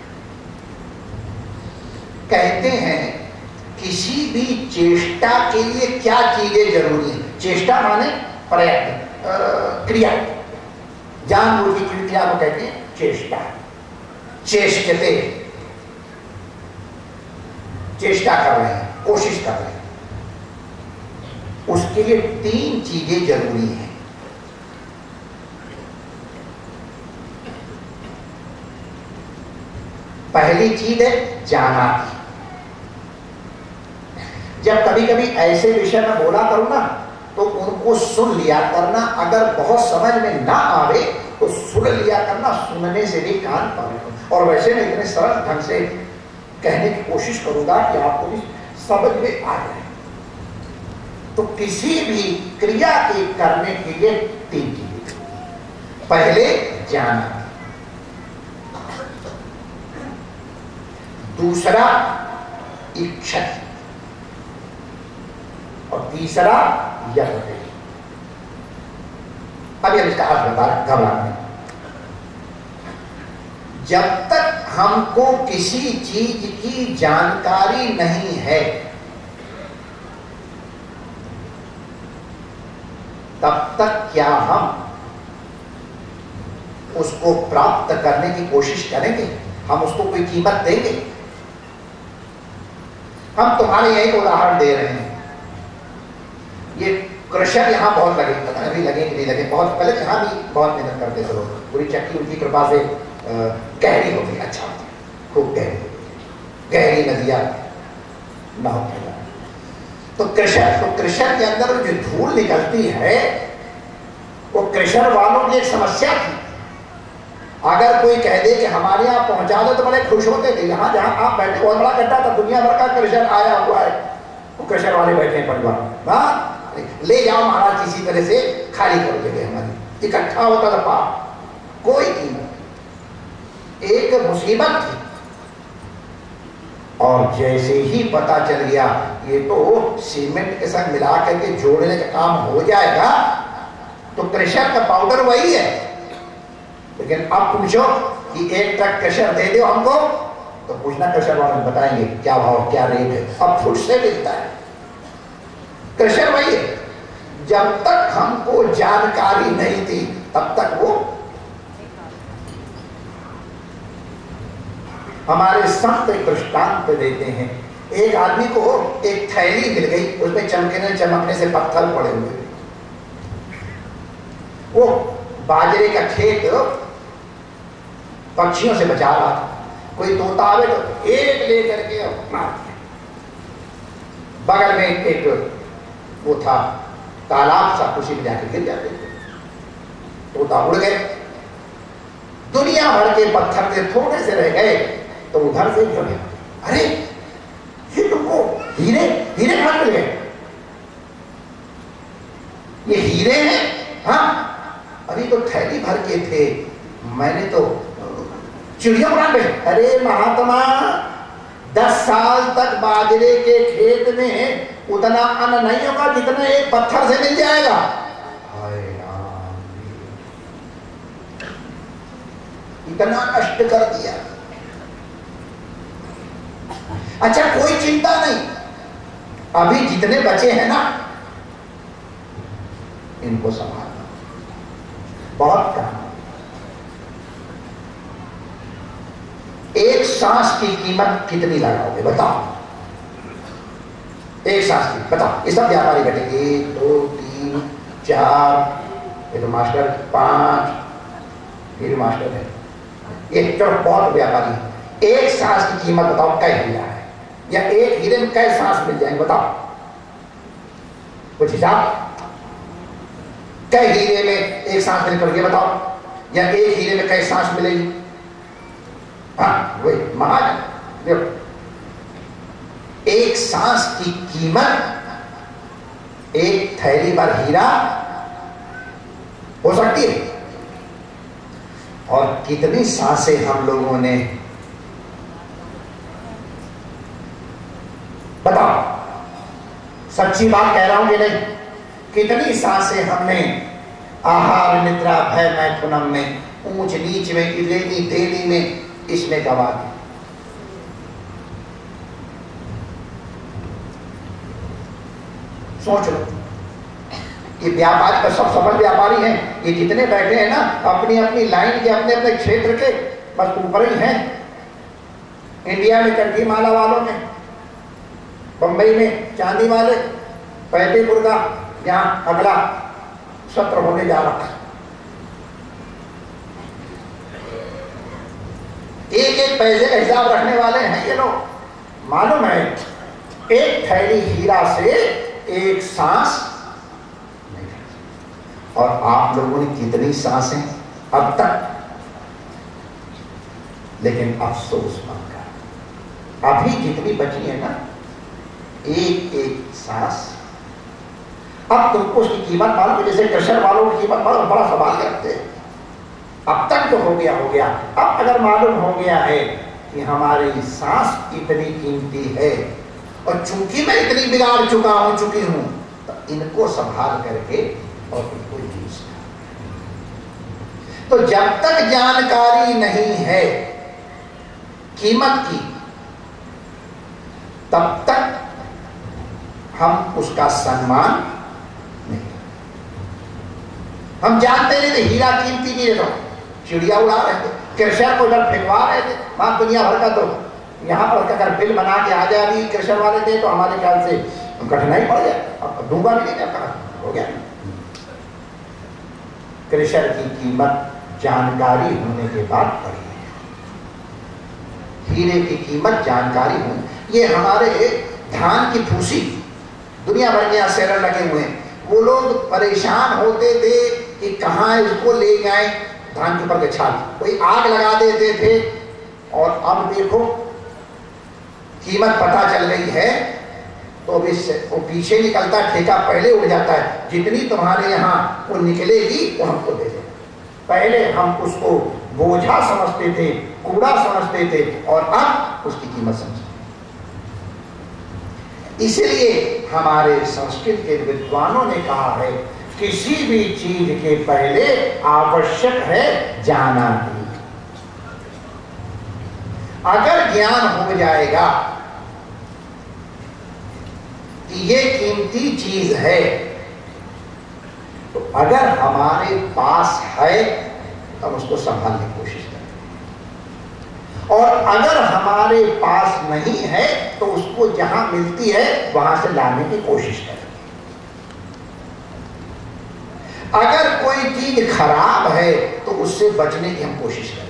कहते हैं किसी भी चेष्टा के लिए क्या चीजें जरूरी है। चेष्टा माने प्रयत्न, क्रिया, जानबूझ की क्रिया को कहते हैं चेष्टा। चेष्टते, चेष्टा कर रहे हैं, कोशिश कर रहे हैं, उसके लिए तीन चीजें जरूरी हैं। पहली चीज है जाना। जब कभी कभी ऐसे विषय में बोला करूं ना, तो उनको सुन लिया करना। अगर बहुत समझ में ना आवे तो सुन लिया करना, सुनने से भी कान पकड़ो। और वैसे मैं इतने सरल ढंग से कहने की कोशिश करूंगा कि आपको भी समझ में आ जाए। तो किसी भी क्रिया के करने के लिए तीन चीजें। पहले जाना, दूसरा इच्छा, और तीसरा यत्न। अभी हम इसका अर्थ बता रहे, घबराने। जब तक हमको किसी चीज की जानकारी नहीं है, तब तक क्या हम उसको प्राप्त करने की कोशिश करेंगे, हम उसको कोई कीमत देंगे। हम तुम्हारे यही को उदाहरण दे रहे हैं। ये क्रशर यहाँ बहुत लगे, पता नहीं अभी लगे कि नहीं लगे, बहुत पहले यहाँ भी बहुत मेहनत करते थे लोग। पूरी चक्की उनकी कृपा से गहरी हो गई, अच्छा होती, खूब गहरी, गहरी नदियाँ ना होती। तो क्रशर, तो क्रशर के अंदर जो धूल निकलती है वो क्रशर वालों की एक समस्या थी। अगर कोई कह दे कि हमारे यहाँ पहुंचा दो तो बड़े खुश होते थे। यहाँ जहाँ आप बैठे बहुत बड़ा गड्ढा था, दुनिया भर का क्रशर आया हुआ है, वो क्रशर वाले बैठे हैं परिवार, हाँ ले जाओ महाराज, किसी तरह से खाली कर देंगे, हमारी इकट्ठा होता था पाप, कोई नहीं, एक मुसीबत थी। और जैसे ही पता चल गया ये तो सीमेंट के साथ मिला करके जोड़ने का काम हो जाएगा, तो क्रशर का पाउडर वही है, लेकिन अब पूछो कि एक ट्रक क्रशर दे दो हमको, तो पूछना क्रशर वाले बताएंगे क्या भाव क्या रेट है। अब फुट से मिलता है, क्रशर वही है। जब तक हमको जानकारी नहीं थी तब तक वो हमारे संत एक दृष्टांत देते हैं। एक आदमी को एक थैली मिल गई, उसमें चमकने चमकने से पत्थर पड़े हुए, वो बाजरे का खेत पक्षियों से बचा रहा था। कोई तोता आवे तो एक ले करके मार दिया। बगल में एक वो था तालाब सा, उसी में जाके गिर जाते थे, तोता उड़ गए। दुनिया भर के पत्थर से थोड़े से रह गए, तो उधर से जो है, अरे ये तुमको हीरे हीरे कहां मिल गए? ये हीरे हैं? हाँ, अभी तो थैली भर के थे, मैंने तो चिड़िया उड़ा गए। अरे महात्मा, दस साल तक बाजरे के खेत में उतना अन्न नहीं होगा जितना एक पत्थर से मिल जाएगा। इतना कष्ट कर दिया। अच्छा कोई चिंता नहीं, अभी जितने बचे हैं ना इनको संभालना बहुत काम। एक सांस की कीमत कितनी लगाओगे बताओ? एक सांस की बताओ। ये सब व्यापारी बैठे, एक दो तीन चार, ये तो मास्टर पांच, ये भी मास्टर है, ये चलो बहुत व्यापारी है। एक सांस की कीमत बताओ कै हीरा है, या एक हीरे में कै सांस मिल जाएंगे बताओ? कुछ हिसाब? कै हीरे में एक सांस मिल करके बताओ, या एक हीरे में कै सांस मिलेगी? हाँ वही महान। देखो एक सांस की कीमत एक थैली भर हीरा हो सकती है। और कितनी सांसें हम लोगों ने, बताओ सच्ची बात कह रहा हूं कि नहीं? कितनी सांसें हमने आहार निद्रा भय मैथुनम में, ऊंच नीच में, लेनी देनी में, इसमें गवा दी। सोच लो, ये व्यापारी का सब सफल व्यापारी हैं, ये जितने बैठे हैं ना अपनी अपनी लाइन के, अपने अपने क्षेत्र के बस ऊपर ही हैं। इंडिया में कंठी माला वालों में, बंबई में चांदी वाले, फतेहपुर का यहाँ अगला सत्र होने जा रहा है। एक एक पैसे का हिसाब रखने वाले हैं ये लोग। मालूम है एक थैली हीरा से एक सांस नहीं, और आप लोगों ने कितनी सांसें अब तक। लेकिन अफसोस मत कर, अभी जितनी बची है ना एक एक सांस, अब तुमको उसकी कीमत मालूम है? जैसे क्रशर वालों की कीमत मालूम, बड़ा सवाल करते हैं। अब तक तो हो गया हो गया, अब अगर मालूम हो गया है कि हमारी सांस इतनी कीमती है और चूंकि मैं इतनी बिगाड़ चुका हूं चुकी हूं, तो इनको संभाल करके और इनको जीना। तो जब तक जानकारी नहीं है कीमत की, तब तक हम उसका सम्मान नहीं। हम जानते नहीं हीरा कीमती नहीं है, तो चिड़िया उड़ा रहे थे, कृषक को इधर फेंकवा रहे थे, वहां दुनिया भर का। तो यहाँ पर अगर बिल बना के आ जाए अभी कृषक वाले थे तो हमारे ख्याल से कठिनाई पड़ जाए, अब दूंगा भी नहीं करता, हो गया। कृषक की कीमत जानकारी होने के बाद पड़ी है, हीरे की कीमत जानकारी होने। ये हमारे धान की फूसी दुनिया भर के यहाँ सेलर लगे हुए हैं, वो लोग परेशान होते थे कि कहाँ इसको ले जाएं, धान के ऊपर के छाल, कोई आग लगा देते थे। और अब देखो कीमत पता चल गई है तो अब इससे वो पीछे निकलता, ठेका पहले उड़ जाता है, जितनी तुम्हारे यहाँ वो निकलेगी वो हमको दे दो। पहले हम उसको बोझा समझते थे, कूड़ा समझते थे, और अब उसकी कीमत समझते। इसलिए हमारे संस्कृत के विद्वानों ने कहा है किसी भी चीज के पहले आवश्यक है जानाति। अगर ज्ञान हो जाएगा कि ये कीमती चीज है, तो अगर हमारे पास है तो हम उसको संभालने की कोशिश करें, और अगर हमारे पास नहीं है तो उसको जहां मिलती है वहां से लाने की कोशिश करें। अगर कोई चीज खराब है तो उससे बचने की हम कोशिश करें।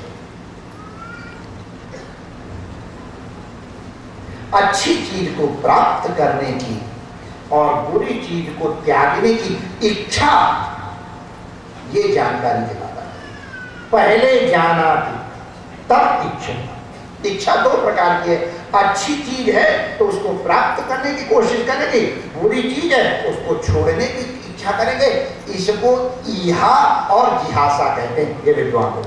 अच्छी चीज को प्राप्त करने की और बुरी चीज को त्यागने की इच्छा, ये जानकारी के बाद पहले जाना थी तब इच्छा। इच्छा दो प्रकार की है, अच्छी चीज है तो उसको प्राप्त करने की कोशिश करेंगे, बुरी चीज है उसको छोड़ने की इच्छा करेंगे। इसको ईहा और जिहासा कहते हैं ये विद्वान लोग।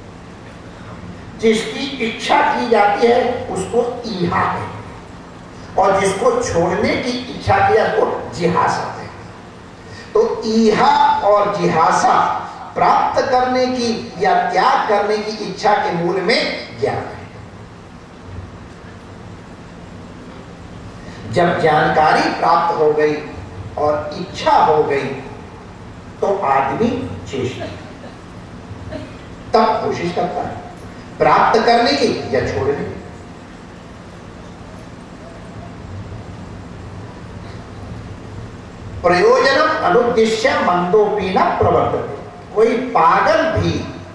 जिसकी इच्छा की जाती है उसको ईहा कहते हैं, और जिसको छोड़ने की इच्छा किया उसको जिहासा कहते हैं। तो ईहा और जिहासा प्राप्त करने की या त्याग करने की इच्छा के मूल में ज्ञान है। जब जानकारी प्राप्त हो गई और इच्छा हो गई तो आदमी चेष्टा, तब कोशिश करता है प्राप्त करने की या छोड़ने की। प्रयोजनम अनुद्देश्य मंदोपी न प्रवर्तते। कोई पागल भी,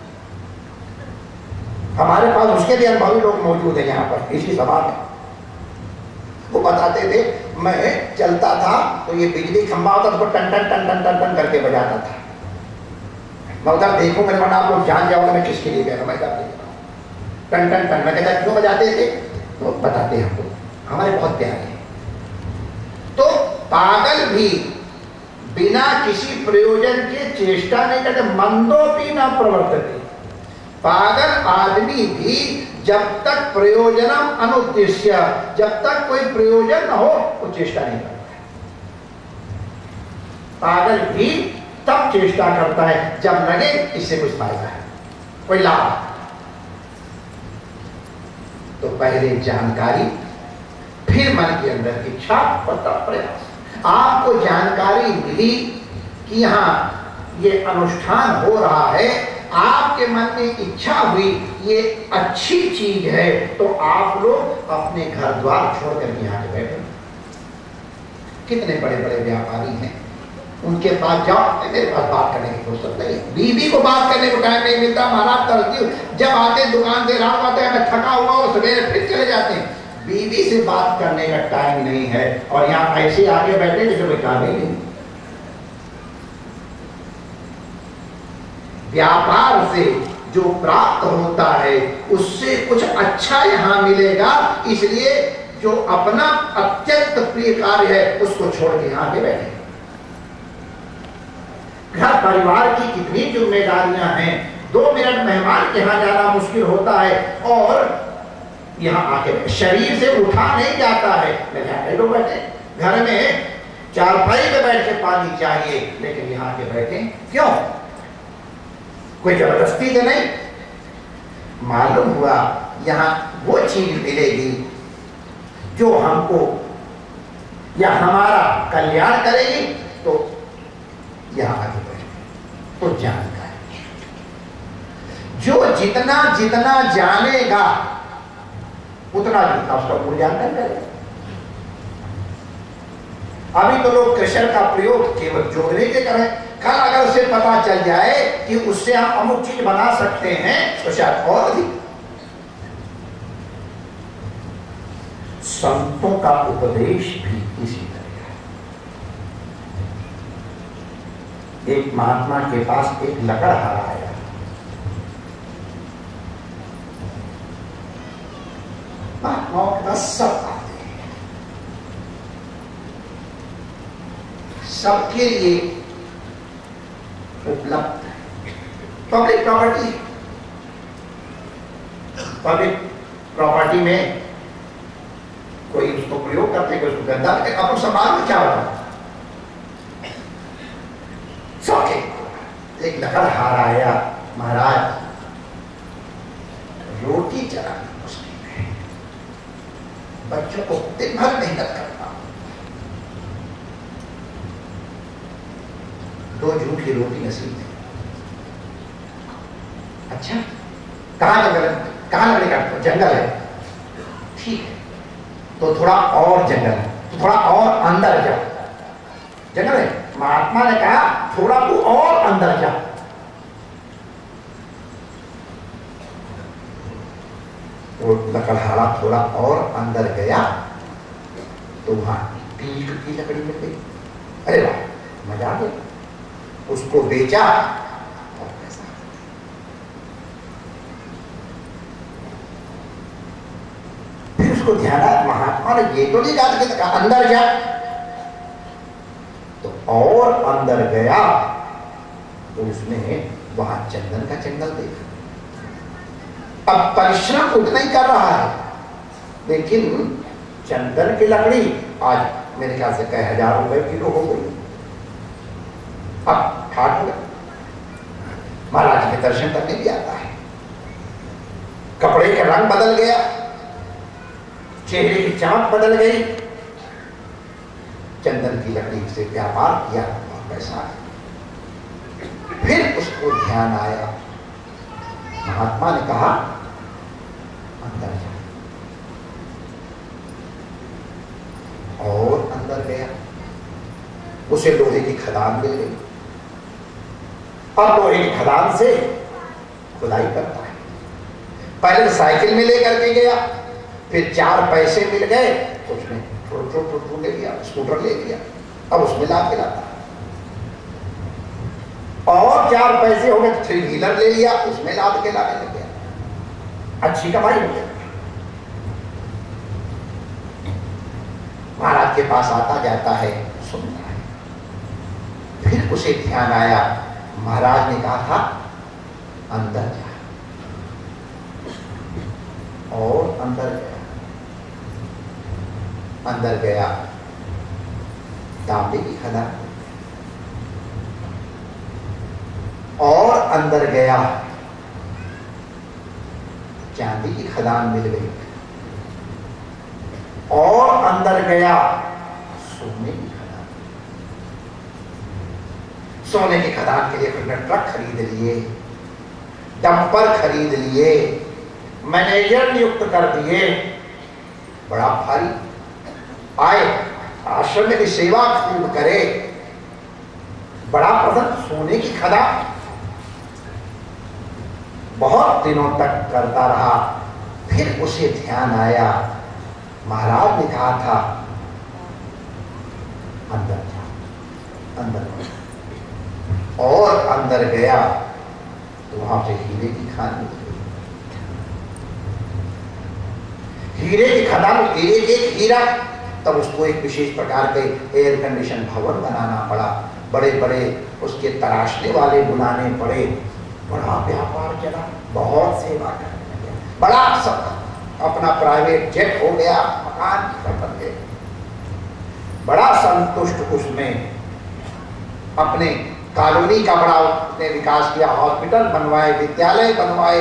हमारे पास उसके भी अनुभवी लोग मौजूद हैं यहाँ पर इसी सभा में, वो बताते थे मैं चलता था तो ये बिजली खंभा होता तो टन टन टन टन टन टन करके बजाता था। मैं उधर देखूं, मैंने बोला आप लोग जान जाओगे मैं किसके लिए कह रहा हूँ, मैं क्या टन टन टन। मैं कहता क्यों बजाते थे तो बताते हैं हमको, हमारे बहुत प्यारे हैं। तो पागल भी बिना किसी प्रयोजन के चेष्टा नहीं करते, मंदोपी न प्रवर्तते। पागल आदमी भी जब तक प्रयोजनम अनुद्देश्य, जब तक कोई प्रयोजन न हो वो चेष्टा नहीं करता है। पागल भी तब चेष्टा करता है जब लगे इससे कुछ फायदा है, कोई लाभ। तो पहले जानकारी, फिर मन के अंदर इच्छा और तब प्रयास। आपको जानकारी मिली कि यहाँ ये अनुष्ठान हो रहा है, आपके मन में इच्छा हुई ये अच्छी चीज है, तो आप लोग अपने घर द्वार छोड़ कर यहाँ के बैठे। कितने बड़े बड़े व्यापारी हैं, उनके पास जाओ, मेरे पास बात करने की फुर्सत नहीं, बीवी को बात करने को टाइम नहीं मिलता, महाराज तरती हूँ। जब आते दुकान से रात आते हैं, मैं थका हुआ हूँ, सवेरे फिर चले जाते हैं। बीवी से बात करने का टाइम नहीं है, और यहाँ ऐसे आगे बैठे जैसे कोई काम ही नहीं। व्यापार से जो प्राप्त होता है उससे कुछ अच्छा यहाँ मिलेगा, इसलिए जो अपना अत्यंत प्रिय कार्य है उसको छोड़ के यहाँ आगे बैठे। घर परिवार की कितनी जिम्मेदारियां हैं, दो मिनट मेहमान के यहाँ जाना मुश्किल होता है, और यहाँ आके शरीर से उठा नहीं जाता है, लेकिन लोग बैठे घर में चारपाई पे बैठ के पानी चाहिए, लेकिन यहाँ के बैठे क्यों? कोई जबरदस्ती तो नहीं। मालूम हुआ यहाँ वो चीज मिलेगी जो हमको या हमारा कल्याण करेगी, तो यहाँ आगे बढ़े। तो जानकारी, जो जितना जितना जानेगा उतना जितना उसका मूल्यांकन करेगा। अभी तो लोग कृष्ण का प्रयोग केवल जोड़ने के करें, कल अगर उसे पता चल जाए कि उससे हम अमुक चीज बना सकते हैं तो शायद और अधिक। संतों का उपदेश भी इसी तरह है। एक महात्मा के पास एक लकड़हारा आया, महात्माओं के पास सब आते हैं, सबके लिए उपलब्ध है, पब्लिक प्रॉपर्टी। पब्लिक प्रॉपर्टी में कोई उसको प्रयोग करते, कोई उसको गंदा करते, अब समाज में क्या होगा? सबके एक लकड़हारा आया, महाराज रोटी चलानी मुश्किल है, बच्चों को दिन भर मेहनत करना, दो झूठी रोटी नसीब है। अच्छा, कहाँ जंगल है? कहाँ लकड़ी काटते? जंगल है, ठीक है, तो थोड़ा और जंगल है, तो थोड़ा और अंदर जाओ। जंगल है, महात्मा ने कहा थोड़ा तू और अंदर जा। वो लकड़हारा थोड़ा और अंदर गया तो वहां पीक की लकड़ी मिल गई। अरे वाह, मजा आ गया। उसको बेचा और पैसा। फिर उसको ध्यान आया, महात्मा ने ये तो नहीं कहा कि अंदर जा, तो और अंदर गया तो उसने वहां चंदन का जंगल देखा। अब परिश्रम उतना ही कर रहा है, लेकिन चंदन की लकड़ी आज मेरे ख्याल से कई हजार रुपए किलो हो गई। अब ठाट हो गया, महाराज के दर्शन करने भी आता है, कपड़े का रंग बदल गया, चेहरे की चमक बदल गई, चंदन की लकड़ी से व्यापार किया और पैसा आया। फिर उसको ध्यान आया, महात्मा ने कहा अंदर जा, और अंदर गया, उसे लोहे की खदान मिल गई। अब लोहे की खदान से खुदाई करता है। पहले साइकिल में लेकर के गया, फिर चार पैसे मिल गए तो उसने टो टो टो टो ले लिया, स्कूटर ले लिया, अब उसमें ला के लाता है। और चार पैसे हो गए, थ्री व्हीलर ले लिया, उसमें लाद के लाने लग गया, अच्छी कमाई हो गई। महाराज के पास आता जाता है, सुनता है। फिर उसे ध्यान आया, महाराज ने कहा था अंदर जा, और अंदर गया। अंदर गया, तांबे की खदान, और अंदर गया, चांदी की खदान मिल गई, और अंदर गया, सोने की खदान। सोने की खदान के लिए फिर ट्रक खरीद लिए, डंपर खरीद लिए, मैनेजर नियुक्त कर दिए, बड़ा भारी आए, आश्रम की सेवा खूब करे, बड़ा प्रसन्न, सोने की खदान बहुत दिनों तक करता रहा। फिर उसे ध्यान आया, महाराज ने कहा था अंदर जा, अंदर जा, और अंदर गया तो वहां से हीरे की खान मिल गई। हीरे की खदान, एक एक हीरा, तब उसको एक विशेष प्रकार के एयर कंडीशन भवन बनाना पड़ा, बड़े बड़े उसके तराशने वाले बुलाने पड़े, बड़ा व्यापार चला, बहुत सेवा करने लगे, बड़ा सब अपना प्राइवेट जेट हो गया, मकान बन गए, बड़ा संतुष्ट उसमें। अपने कॉलोनी का बड़ा उसने विकास किया, हॉस्पिटल बनवाए, विद्यालय बनवाए,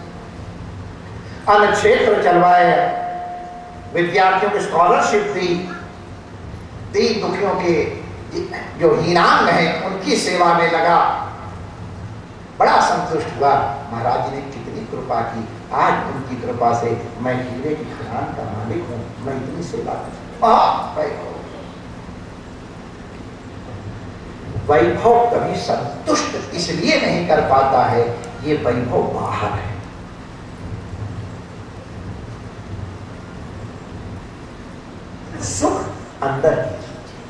अन्य क्षेत्र चलवाए, विद्यार्थियों को स्कॉलरशिप दी, दीन दुखियों के जो हीनांग हैं उनकी सेवा में लगा। बड़ा संतुष्ट हुआ। महाराज जी ने कितनी कृपा की, आज उनकी कृपा से मैं हीरे की खदान का मालिक हूँ, मैं इतनी सेवा कर। वैभव कभी संतुष्ट इसलिए नहीं कर पाता है, ये वैभव बाहर है। सुख अंदर की,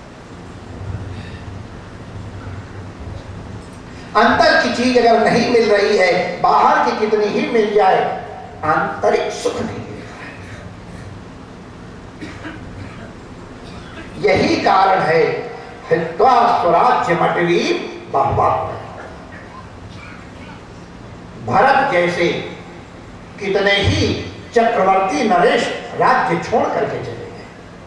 अंदर की चीज अगर नहीं मिल रही है, बाहर की कितनी ही मिल जाए, आंतरिक सुख नहीं मिल रहा है। यही कारण है हित्वा स्वराज्य मटवी बहुवा। भरत जैसे कितने ही चक्रवर्ती नरेश राज्य छोड़ करके चले गए।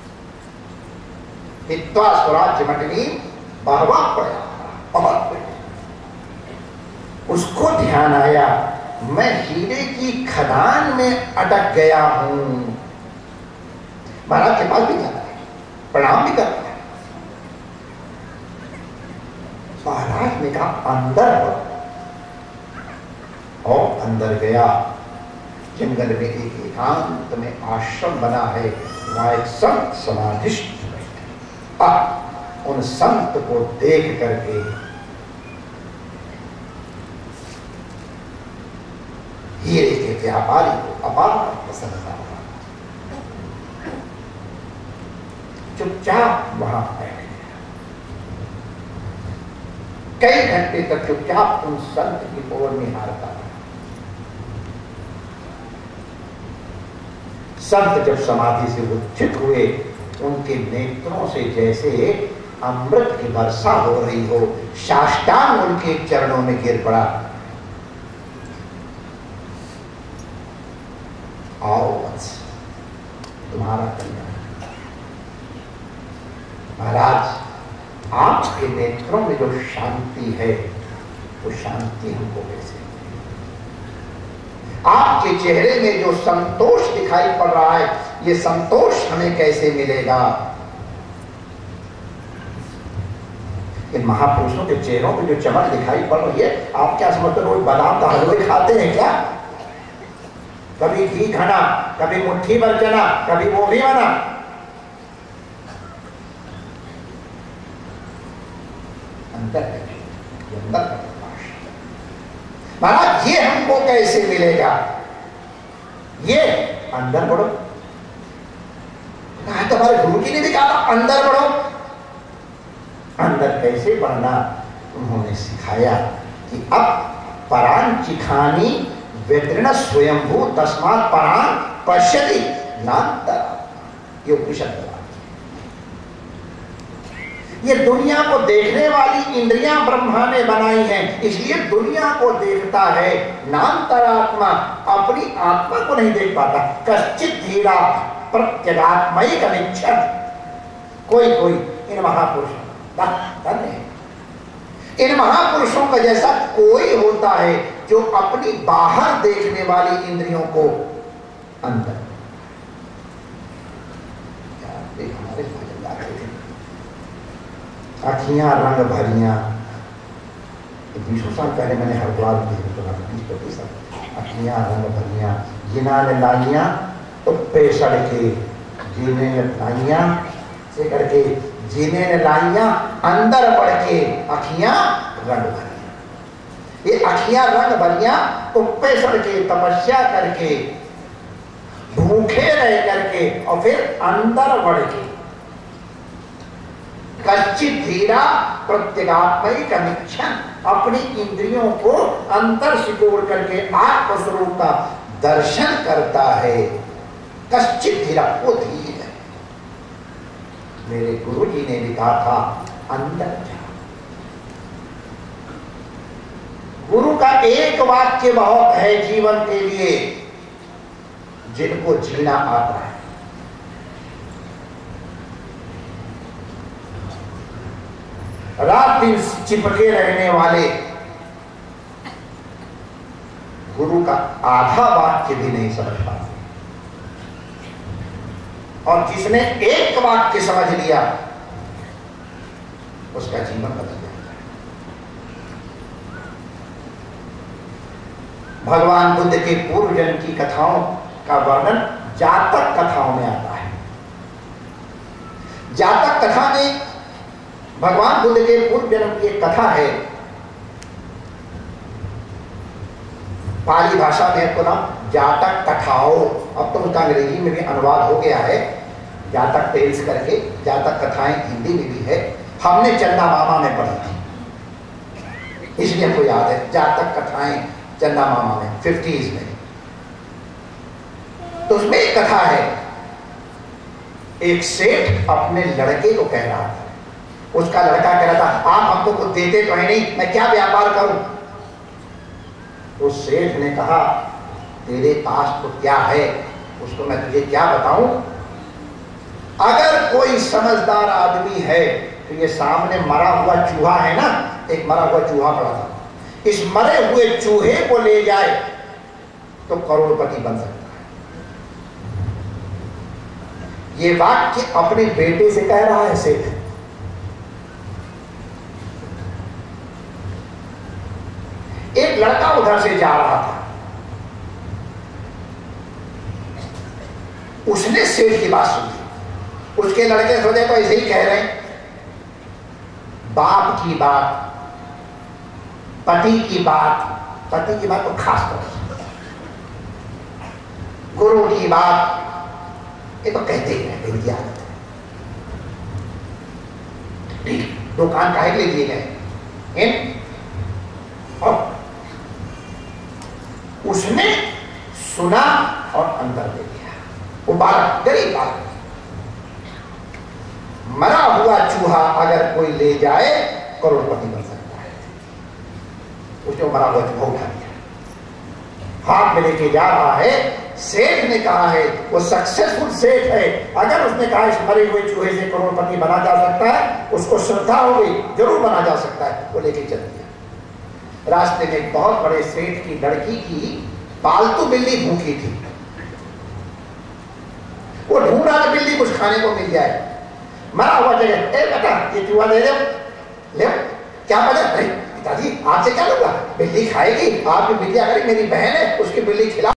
हित्वा स्वराज्य मटवी बहुवा पड़ा। और उसको ध्यान आया, मैं हीरे की खदान में अटक गया हूं। महाराज के पास भी जाता है, प्रणाम भी करता है। महाराज ने कहा अंदर हो, और अंदर गया। जंगल में एक एकांत में आश्रम बना है, वहां एक संत समाधिस्थ बैठे। अब उन संत को देख करके हीरे के व्यापारी को अपार प्रसन्नता हुआ। चुपचाप वहां बैठ गया, कई घंटे तक चुपचाप उन संत की ओर निहारता रहा। संत जब समाधि से उत्थित हुए, उनके नेत्रों से जैसे अमृत की वर्षा हो रही हो, साष्टांग उनके चरणों में गिर पड़ा। आओ बस, तुम्हारा कल्याण। महाराज, आपके नेत्रों में जो शांति है, वो शांति हमको कैसे, आपके चेहरे में जो संतोष दिखाई पड़ रहा है, ये संतोष हमें कैसे मिलेगा? इन महापुरुषों के चेहरों पे जो चमक दिखाई पड़ रही है, आप क्या समझते हो? रोज बादाम का हलवे खाते हैं क्या? कभी घी घना, कभी मुट्ठी भर चना, कभी वो भी बना। अंदर है, अंदर का प्रकाश। महाराज, ये हमको कैसे मिलेगा? ये अंदर बढ़ो। कहा तुम्हारे गुरु जी ने भी कहा अंदर बढ़ो। अंदर कैसे बढ़ना उन्होंने सिखाया कि अब परान चिखानी वेदृण स्वयंभू तस्मात् परान पश्यति नान्तर। ये उपनिषद, ये दुनिया को देखने वाली इंद्रियां ब्रह्मा ने बनाई हैं, इसलिए दुनिया को देखता है। नान्तरात्मा अपनी आत्मा को नहीं देख पाता। कश्चित धीरा प्रत्यगात्मैक निच्छन। कोई कोई इन महापुरुषों इन महापुरुषों का जैसा कोई होता है जो अपनी बाहर देखने वाली इंद्रियों को अंदर। हमारे भजन गाते थे, अखियां रंग भरियां। बीस साल पहले मैंने हरिद्वार में बीस प्रतिशत अखियां रंग भरियां, जिना ने लाइया तो पेशड़ के, जीने ने लाइया से करके, जीने ने लाइया अंदर बढ़ के अखियां रंग भरियां। ये अखियां रंग भरियां तो पेशड़ के, तपस्या करके, भूखे रह करके, और फिर अंदर बढ़ के। कच्चित धीरा प्रत्यगात्मैक निच्छन। अपनी इंद्रियों को अंतर सिकोड़ करके आत्मस्वरूप का दर्शन करता है। कच्चित धीरा, वो धीर है। मेरे गुरु जी ने भी कहा था अंदर जा। गुरु का एक वाक्य बहुत है जीवन के लिए, जिनको जीना आता है। रात दिन चिपके रहने वाले गुरु का आधा वाक्य भी नहीं समझ पाते, और जिसने एक वाक्य समझ लिया उसका जीवन बदल जाता है। भगवान बुद्ध के पूर्व जन्म की कथाओं का वर्णन जातक कथाओं में आता है। जातक कथा में भगवान बुद्ध के पूर्व जन्म की एक कथा है। पाली भाषा में इसको नाम जातक कथाओं, अब तो उसका अंग्रेजी में भी अनुवाद हो गया है, जातक टेल्स करके। जातक कथाएं हिंदी में भी है, हमने चंदा मामा में पढ़ी थी इसलिए हमको याद है। जातक कथाएं चंदा मामा में फिफ्टीज में। तो उसमें एक कथा है, एक सेठ अपने लड़के को कह रहा था, उसका लड़का कह रहा था आप हमको कुछ देते तो है नहीं, मैं क्या व्यापार करूं। उस सेठ ने कहा तेरे पास तो क्या है, उसको मैं तुझे क्या बताऊं। अगर कोई समझदार आदमी है तो ये सामने मरा हुआ चूहा है ना, एक मरा हुआ चूहा पड़ा था, इस मरे हुए चूहे को ले जाए तो करोड़पति बन सकता है। ये वाक्य अपने बेटे से कह रहा है सेठ। एक लड़का उधर से जा रहा था, उसने सेठ की बात सुनी। उसके लड़के सोचे तो ऐसे ही कह रहे हैं, बाप की बात, पति की बात, पति की बात तो खास तौर से, गुरु की बात, ये तो कहते ही रहते हैं, आदत है। ठीक, दुकान काहे के लिए दिए गए। और उसने सुना और अंदर दे दिया। वो बालक, गरीब बालक, मरा हुआ चूहा अगर कोई ले जाए करोड़पति बन सकता है। उसने मरा हुआ चूहा उठा लिया, हाथ में लेके जा रहा है। सेठ ने कहा है, वो सक्सेसफुल सेठ है, अगर उसने कहा इस मरे हुए चूहे से करोड़पति बना जा सकता है, उसको श्रद्धा हो गई, जरूर बना जा सकता है। वो लेके चल दिया। रास्ते में एक बहुत बड़े सेठ की लड़की की पालतू बिल्ली भूखी थी। वो ढूंढ रहा था बिल्ली कुछ खाने को मिल जाए। मरा हुआ जगह, ए बेटा ये चूहा ले लो, ले क्या बजा। पिताजी आपसे क्या लूंगा, बिल्ली खाएगी, आपकी बिल्ली अगर मेरी बहन है उसकी बिल्ली खिला